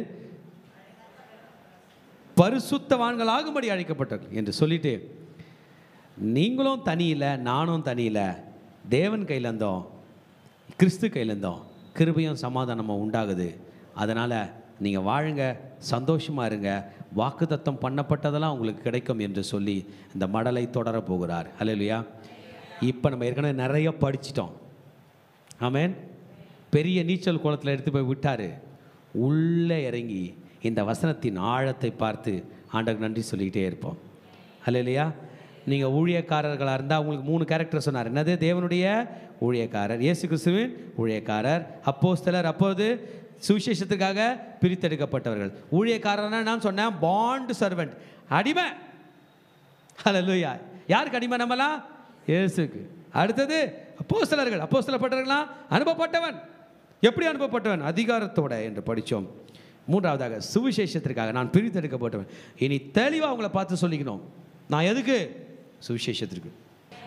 பரிசுத்தவான்களாகும்படி அழைக்கப்பட்டவர்கள் என்று சொல்லிட்டு, நீங்களும் தனியில் நானும் தனியில், தேவன் கையில் இருந்தோம், கிறிஸ்து கையில் இருந்தோம், கிருபையும் சமாதானமும் உண்டாகுது. அதனால் நீங்கள் வாழுங்க, சந்தோஷமாக இருங்க, வாக்குத்தத்தம் பண்ணப்பட்டதெல்லாம் உங்களுக்கு கிடைக்கும் என்று சொல்லி இந்த மடலை தொடர போகிறார். ஹல்லேலூயா. இப்போ நம்ம ஏற்கனவே நிறைய படிச்சிட்டோம். ஆமென். பெரிய நீச்சல் குளத்தில் எடுத்து போய் விட்டார். உள்ளே இறங்கி இந்த வசனத்தின் ஆழத்தை பார்த்து ஆண்டவருக்கு நன்றி சொல்லிக்கிட்டே இருப்போம். ஹல்லேலூயா. நீங்கள் ஊழியக்காரர்களாக இருந்தால் உங்களுக்கு 3 கேரக்டர் சொன்னார். என்னது? தேவனுடைய ஊழியக்காரர், இயேசு கிறிஸ்துவின் ஊழியக்காரர், அப்போஸ்தலர், அப்போது சுவிசேஷத்துக்காக பிரித்தெடுக்கப்பட்டவர்கள். ஊழியக்காரர்னா நான் சொன்னேன் பாண்ட் சர்வெண்ட், அடிமை. ஹல்லேலூயா. யாருக்கு அடிமை? நம்மளா? இயேசுக்கு. அடுத்தது அப்போஸ்தலர்கள். அப்போஸ்தலப்பட்டவர்களா? அனுப்பப்பட்டவன். எப்படி அனுப்பப்பட்டவன்? அதிகாரத்தோட என்று படித்தோம். மூன்றாவதாக சுவிசேஷத்திற்காக நான் பிரித்தெடுக்கப்பட்டவன். இனி தெளிவாக உங்களை பார்த்து சொல்லிக்கணும், நான் எதுக்கு? சுவிசேஷத்திற்கு.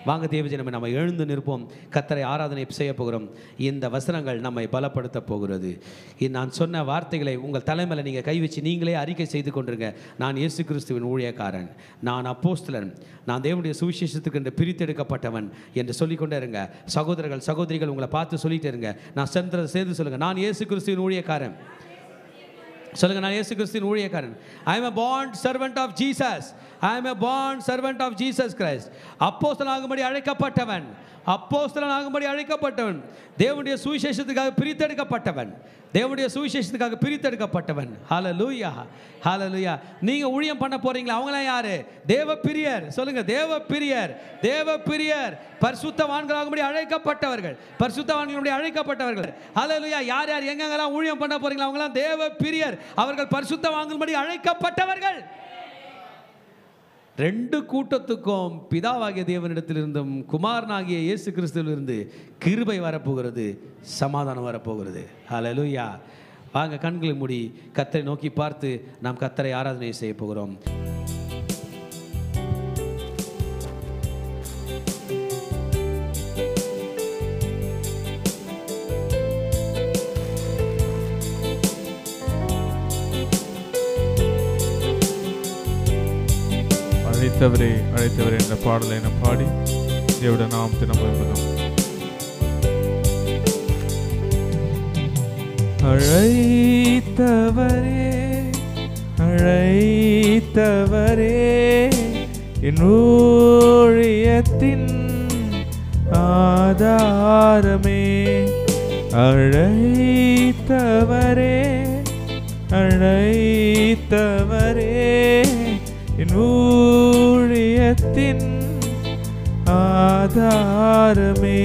வாங்க தேவஜனமே, நம்ம எழுந்து நிற்போம். கர்த்தரை ஆராதனை செய்ய போகிறோம். இந்த வசனங்கள் நம்மை பலப்படுத்த போகிறது. நான் சொன்ன வார்த்தைகளை உங்கள் தலைமையில் நீங்கள் கை வச்சு நீங்களே அறிக்கை செய்து கொண்டிருங்க. நான் இயேசு கிறிஸ்துவின் ஊழியக்காரன், நான் அப்போஸ்தலன், நான் தேவனுடைய சுவிசேஷத்துக்கு என்று பிரித்தெடுக்கப்பட்டவன் என்று சொல்லிக்கொண்டே இருங்க. சகோதரர்கள் சகோதரிகள் உங்களை பார்த்து சொல்லிட்டே இருங்க. நான் சேர்ந்து சொல்லுங்கள், நான் இயேசு கிறிஸ்துவின் ஊழியக்காரன். சொல்லுங்க, நான் இயேசு கிறிஸ்துவின் ஊழியக்காரன். I am a bond servant of Jesus. I am a bond servant of Jesus Christ. அப்போஸ்தலனாகும்படி அழைக்கப்பட்டவன், அப்போஸ்தலனாகும்படி அழைக்கப்பட்டவன், தேவனுடைய சுவிசேஷத்துக்காக பிரித்தெடுக்கப்பட்டவன், தேவனுடைய சுவிசேஷத்துக்காக பிரித்தெடுக்கப்பட்டவன். ஹல்லேலூயா, ஹல்லேலூயா. நீங்க ஊழியம் பண்ண போறீங்களா? அவங்களாம் யாரு? தேவ பிரியர். சொல்லுங்க, தேவ பிரியர், தேவ பிரியர், பரிசுத்தவான்களாகும்படி அழைக்கப்பட்டவர்கள், பரிசுத்தவான்களுடைய அழைக்கப்பட்டவர்கள். ஹல்லேலூயா. யார் யார் எங்கெங்கெல்லாம் ஊழியம் பண்ண போறீங்களா? அவங்களாம் தேவ பிரியர், அவர்கள் பரிசுத்தவான்களும்படி அழைக்கப்பட்டவர்கள். ரெண்டு கூட்டத்துக்கும் பிதாவாகிய தேவனிடத்திலிருந்தும் குமாரனாகிய இயேசு கிறிஸ்துவிலிருந்து கிருபை வரப்போகிறது, சமாதானம் வரப்போகிறது. ஹல்லேலூயா. வாங்க, கண்களை மூடி கர்த்தரை நோக்கி பார்த்து நாம் கர்த்தரை ஆராதனை செய்ய போகிறோம். அழைத்தவரே என்ற பாடலை என பாடி தேவனுடைய நாமத்தை நம்ம என்பதும். அழைத்தவரே என் ஊழியத்தின் ஆதாரமே, அழைத்தவரே என் ஊழியத்தின் ஆதாரமே.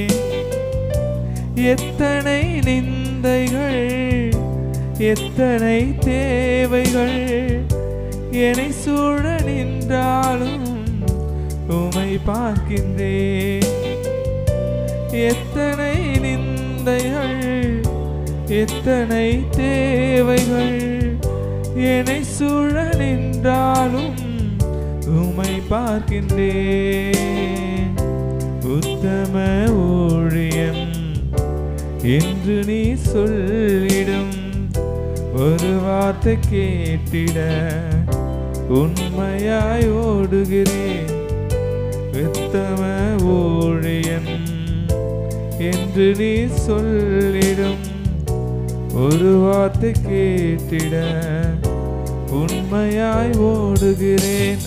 எத்தனை நிந்தைகள், எத்தனை தேவைகள் என்னை சூழ நின்றாலும் உம்மை பார்க்கின்றேன். எத்தனை நிந்தைகள், எத்தனை தேவைகள் என்னை சூழ நின்றாலும் உம்மை பார்க்கின்றேன். உத்தம ஊழியம் என்று நீ சொல்லிடும் ஒரு வார்த்தை கேட்டிட உண்மையாய் ஓடுகிறேன். உத்தம ஊழியம் என்று நீ சொல்லிடும் ஒரு வார்த்தை கேட்டிட உண்மையாய் ஓடுகிறேன்.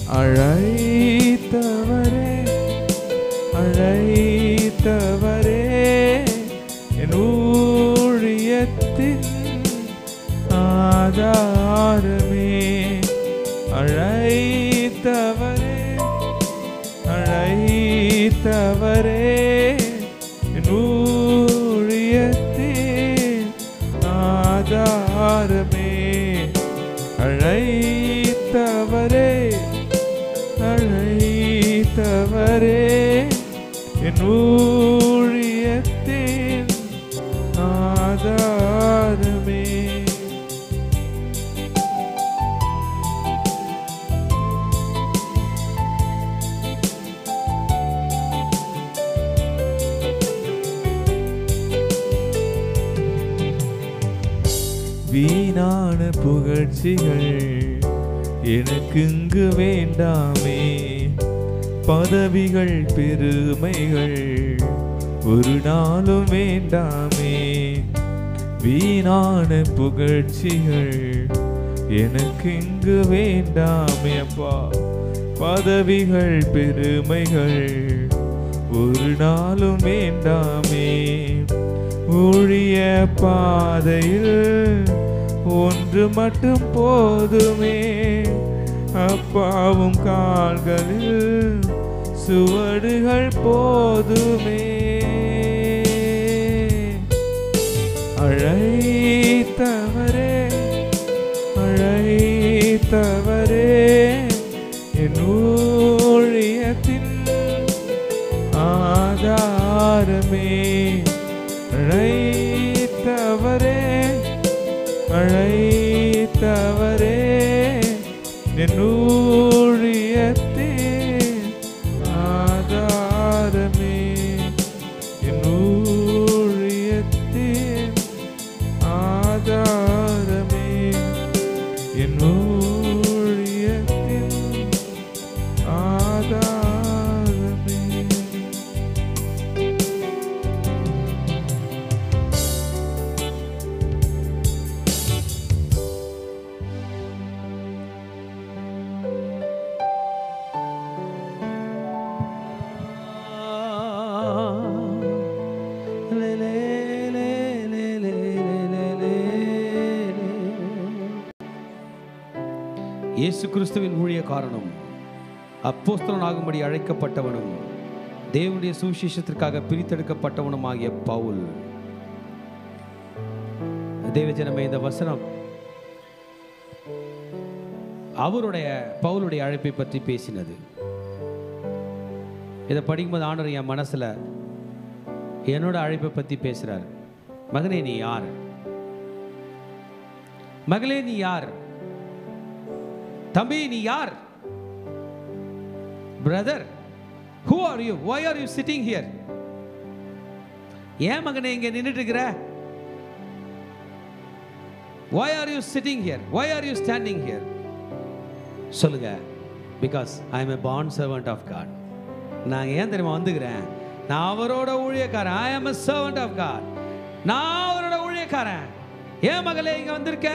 அழைத்தவரே என் ஊழியத்தின் ஆதாரமே, அழைத்தவரே என் ஊழியத்தின் ஆதாரமே, அழைத்தவரே என் ஊழியத்தின் ஆதாரமே. வீணான புகழ்ச்சிகள் எனக்கு இங்கு வேண்டாமே, பதவிகள் பெருமைகள் ஒரு நாளும் வேண்டாமே. வீணான புகழ்ச்சிகள் எனக்கு இங்கு வேண்டாமே அப்பா, பதவிகள் பெருமைகள் ஒரு நாளும் வேண்டாமே. ஊழிய பாதையில் ஒன்று மட்டும் போதுமே, அப்பாவும் கால்களில் சுவடுகள் போதுமே. அழைத்தவரே என் ஊழியத்தின் ஆதாரமே, அழைத்தவரே என் ஊழியத்தின் ஆதாரமே. இயேசு கிறிஸ்துவின் ஊழியக்காரனும் அப்போஸ்தலனாகும்படி அழைக்கப்பட்டவனும் தேவனுடைய சுவிசேஷத்திற்காக பிரித்தெடுக்கப்பட்டவனும் ஆகிய பவுல். தேவஜனமே, இந்த வசனம் பவுலுடைய அழைப்பை பற்றி பேசினது. இதை படிக்கும்போது ஆண்டவர் என் மனசுல என்னோட அழைப்பை பற்றி பேசுறார். மகனே நீ யார்? மகளே நீ யார்? தம்பி நீ யார்? Brother, who are you? Why are you sitting here? ஏன் மகனே இங்க நின்னுட்டு இருக்கிற? Why are you sitting here? Why are you standing here? சொல்லுங்க. Because I am a born servant of God. நான் ஏன் தெரியுமா வந்துக்கிறேன்? நான் அவரோட ஊழியக்காரன். I am a servant of God. நான் அவரோட ஊழியக்காரன். ஏன் மகளே இங்க வந்திருக்க?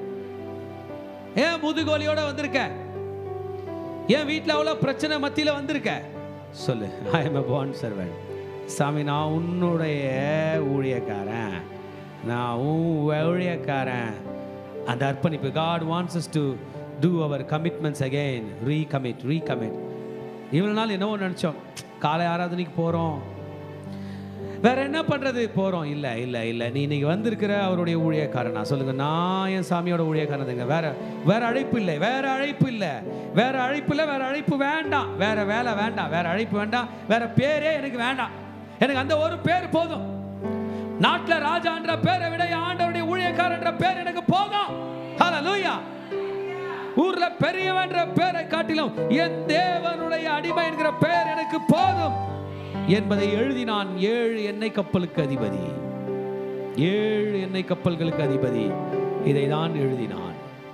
ஏன் முதுகோலியோட வந்திருக்க? ஏன் வீட்டில் அவ்வளோ பிரச்சனை மத்தியில் வந்திருக்க? சொல்லு. I am a born servant. சாமி, நான் உன்னுடைய ஊழியக்காரன். நான் ஊழியக்காரன். அந்த அர்ப்பணிப்பு. God wants us to do our commitments again. Recommit. இவ்வளோ நாள் என்னவோ நினச்சோம், காலை ஆராதனைக்கு போகிறோம், வேற என்ன பண்ணுறது, போகிறோம். இல்லை, நீ இன்னைக்கு வந்திருக்கிற அவருடைய ஊழியக்காரனா? சொல்லுங்க. நான் என் சாமியோட ஊழியக்காரனுங்க. வேற அழைப்பு இல்லை, வேற அழைப்பு வேண்டாம், வேற வேலை வேண்டாம், வேற அழைப்பு வேண்டாம், வேற பேரே எனக்கு வேண்டாம். எனக்கு அந்த ஒரு பேர் போதும். நாட்டில் ராஜான்ற பேரை விட ஆண்டவருடைய ஊழியக்காரன்ற பேர் எனக்கு போதும். ஹல்லேலூயா. ஊர்ல பெரியவன்ற பேரை காட்டிலும் என் தேவனுடைய அடிமை என்கிற பேர் எனக்கு போதும் என்பதை எழுதினான். 7 எண்ணெய் கப்பலுக்கு அதிபதி, 7 எண்ணெய் கப்பல்களுக்கு அதிபதி இதை தான் எழுதினான்.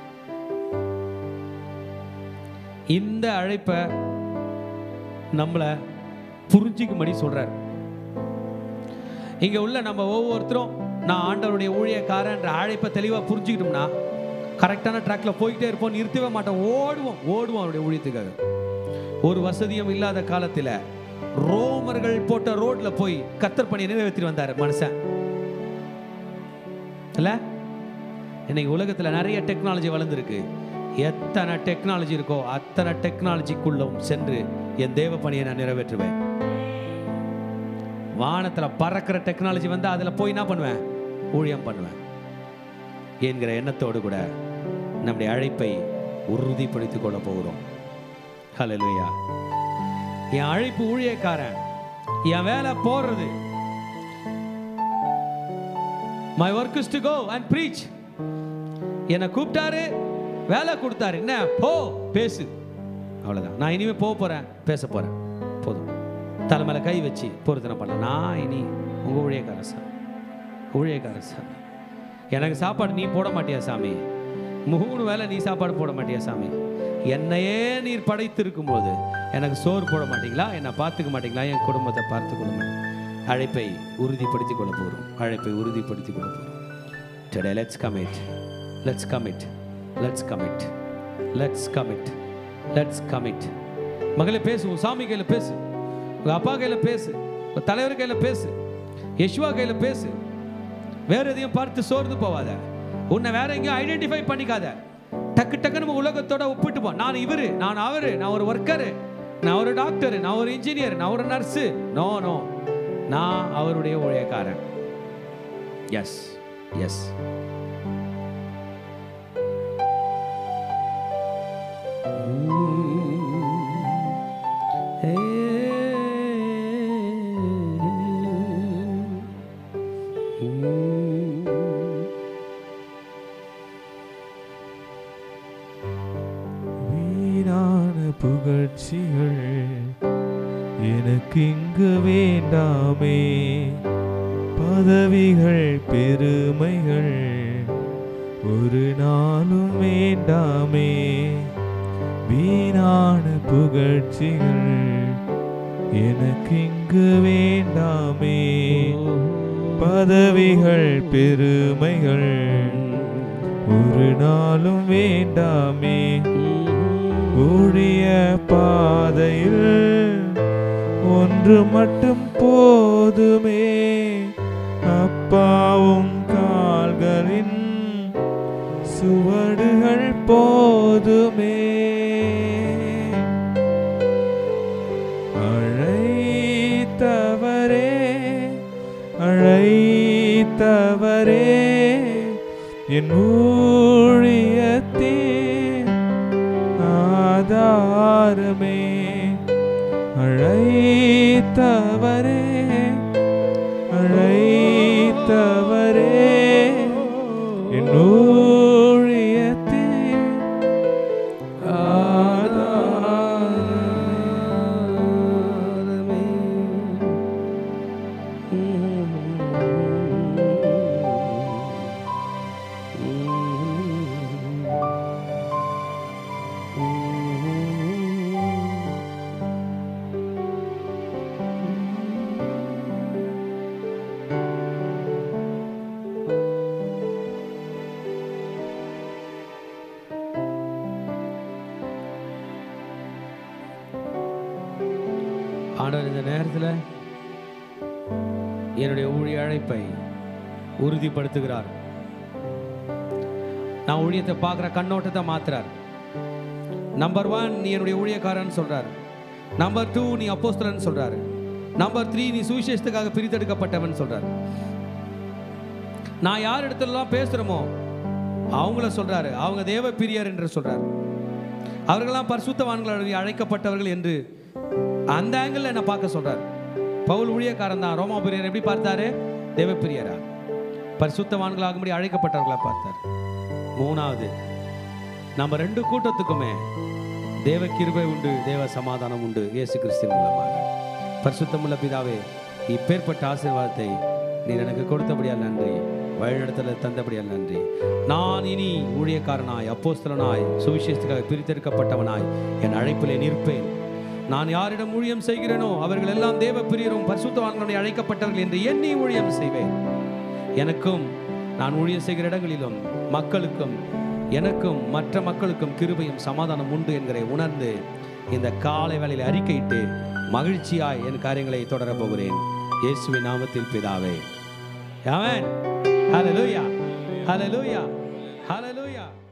இந்த அழைப்பை நம்மள புரிஞ்சுக்கும்படி சொல்றார். இங்க உள்ள நம்ம ஒவ்வொருத்தரும் நான் ஆண்டவருடைய ஊழியக்காரன்ற அழைப்பை தெளிவா புரிஞ்சுக்கிட்டோம்னா கரெக்டான ட்ராக்ல போயிட்டே இருப்போம், நிறுத்தவே மாட்டோம், ஓடுவோம் அவருடைய ஊழியத்துக்காக. ஒரு வசதியும் இல்லாத காலத்தில் ரோமர்கள் போட்ட ரோட்ல போய் கர்த்தர் பணியை நிறைவேற்றி வந்தார் மனுஷன் இல்ல. இன்னைக்கு உலகத்துல நிறைய டெக்னாலஜி வளர்ந்துருக்கு. எத்தனை டெக்னாலஜி இருக்கோ அத்தனை டெக்னாலஜிக்குள்ளும் சென்று என் தேவ பணியை நான் நிறைவேற்றுவேன். வானத்துல பறக்கிற டெக்னாலஜி வந்து அதுல போய் என்ன பண்ணுவேன்? ஊழியம் பண்ணுவேன் என்கிற எண்ணத்தோடு கூட நம்முடைய அழைப்பை உறுதிப்படுத்திக் கொள்ள போகிறோம். ஹல்லேலூயா. என் அழைப்பு ஊழியக்காரன், என் வேலை போறது. My work is to go and preach. என்னை கூப்பிட்டாரு, வேலை கொடுத்தாரு, என்ன போ பேசு, அவ்வளவுதான். நான் இனிமே போறேன், பேச போறேன், போதும். தலைமையில கை வச்சு பொருத்தனை பண்ண. நான் இனி உங்க ஊழியக்கார சாமி. எனக்கு சாப்பாடு நீ போட மாட்டியா சாமி? 3 வேளை நீ சாப்பாடு போட மாட்டியா சாமி? என்னையே நீர் படைத்திருக்கும் போது எனக்கு சோறு போட மாட்டீங்களா? என்னை பார்த்துக்க மாட்டீங்களா? என் குடும்பத்தை பார்த்துக்கொள்ள மாட்டேன். அழைப்பை உறுதிப்படுத்திக் கொள்ள போகிறோம். Today let's commit. மகளே பேசு, உன் சாமி கையில் பேசு, உங்க அப்பா கையில் பேசு, உங்க தலைவர் கையில் பேசு, யெஷுவா கையில் பேசு. வேற எதையும் பார்த்து சோர்ந்து போவாத. உன்னை வேற எங்கேயும் ஐடென்டிஃபை பண்ணிக்காத. டக்கு நம்ம உலகத்தோட ஒப்பிட்டு போ. நான் இவரு, நான் அவரு, நான் ஒரு ஒர்க்கரு, நான் ஒரு டாக்டர், நான் ஒரு இன்ஜினியர், நான் ஒரு நர்ஸு. நோ, நான் அவருடைய ஊழியக்காரன். எஸ். புகழ்ச்சிகள் எனக்கு இங்கு வேண்டாமே, பதவிகள் பெருமைகள் ஒரு நாளும் வேண்டாமே. வீணான புகழ்ச்சிகள் எனக்கு இங்கு வேண்டாமே, பதவிகள் பெருமைகள் ஒரு நாளும் வேண்டாமே. ஊழிய பாதையில் ஒன்று மட்டும் போதுமே, அப்பாவும் கால்களின் சுவடுகள் போதுமே. அழைத்தவரே அழைத்தவரே என் ஊழியத்தின் ஆதாரமே. அழைத்தவரே அழைத்தவரே என் ஊழியத்தின் ஆதாரமே. ஆண்டவர் இந்த நேரத்தில் என்னுடைய ஊழிய அழைப்பை உறுதிப்படுத்துகிறார். நான் ஊழியத்தை பார்க்குற கண்ணோட்டத்தை மாத்துறார். நம்பர் 1 நீ என்னுடைய ஊழியக்காரன் சொல்றாரு. நம்பர் 2 நீ அப்போஸ்தலன் சொல்றாரு. நம்பர் 3 நீ சுவிசேஷத்துக்காக பிரித்தெடுக்கப்பட்டவன் சொல்றாரு. நான் யார் இடத்துலலாம் பேசுகிறோமோ அவங்கள சொல்றாரு. அவங்க தேவ பிரியர் என்று சொல்றாரு. அவர்களெல்லாம் பரிசுத்தவான்கள் அழைக்கப்பட்டவர்கள் என்று அந்த ஆங்கிள் என்ன பார்க்க சொல்றாரு. பவுல் ஊழியக்காரன் தான். ரோமா பிரியர் எப்படி பார்த்தாரு? தேவ பிரியரா, பரிசுத்தவான்களாகும்படி அழைக்கப்பட்டவர்களா பார்த்தார். 3வது நம்ம 2 கூட்டத்துக்குமே தேவ கிருபை உண்டு, தேவ சமாதானம் உண்டு இயேசு கிறிஸ்துவின் மூலமாக. பரிசுத்தமுள்ள பிதாவே, இப்பேற்பட்ட ஆசீர்வாதத்தை நீர் எனக்கு கொடுத்தபடியால் நன்றி, வழிநடத்தல தந்தபடியால் நன்றி. நான் இனி ஊழியக்காரனாய், அப்போஸ்தலனாய், சுவிசேஷத்துக்காக பிரித்தெடுக்கப்பட்டவனாய் என் அழைப்பிலே நிற்பேன். நான் யாரிடம் ஊழியம் செய்கிறேனோ அவர்கள் எல்லாம் தேவ பிரியரும் பரிசுத்தவான்களுடைய அழைக்கப்பட்டவர்கள் என்று எண்ணி ஊழியம் செய்வேன். எனக்கும் நான் ஊழியம் செய்கிற இடங்களிலும் மக்களுக்கும் எனக்கும் மற்ற மக்களுக்கும் கிருபையும் சமாதானம் உண்டு என்கிற உணர்ந்து இந்த காலை வேளையில் அறிக்கையிட்டு மகிழ்ச்சியாய் என் காரியங்களை தொடர போகிறேன். இயேசுவின் நாமத்தில் பிதாவே, ஆமென். ஹல்லேலூயா, ஹல்லேலூயா, ஹல்லேலூயா.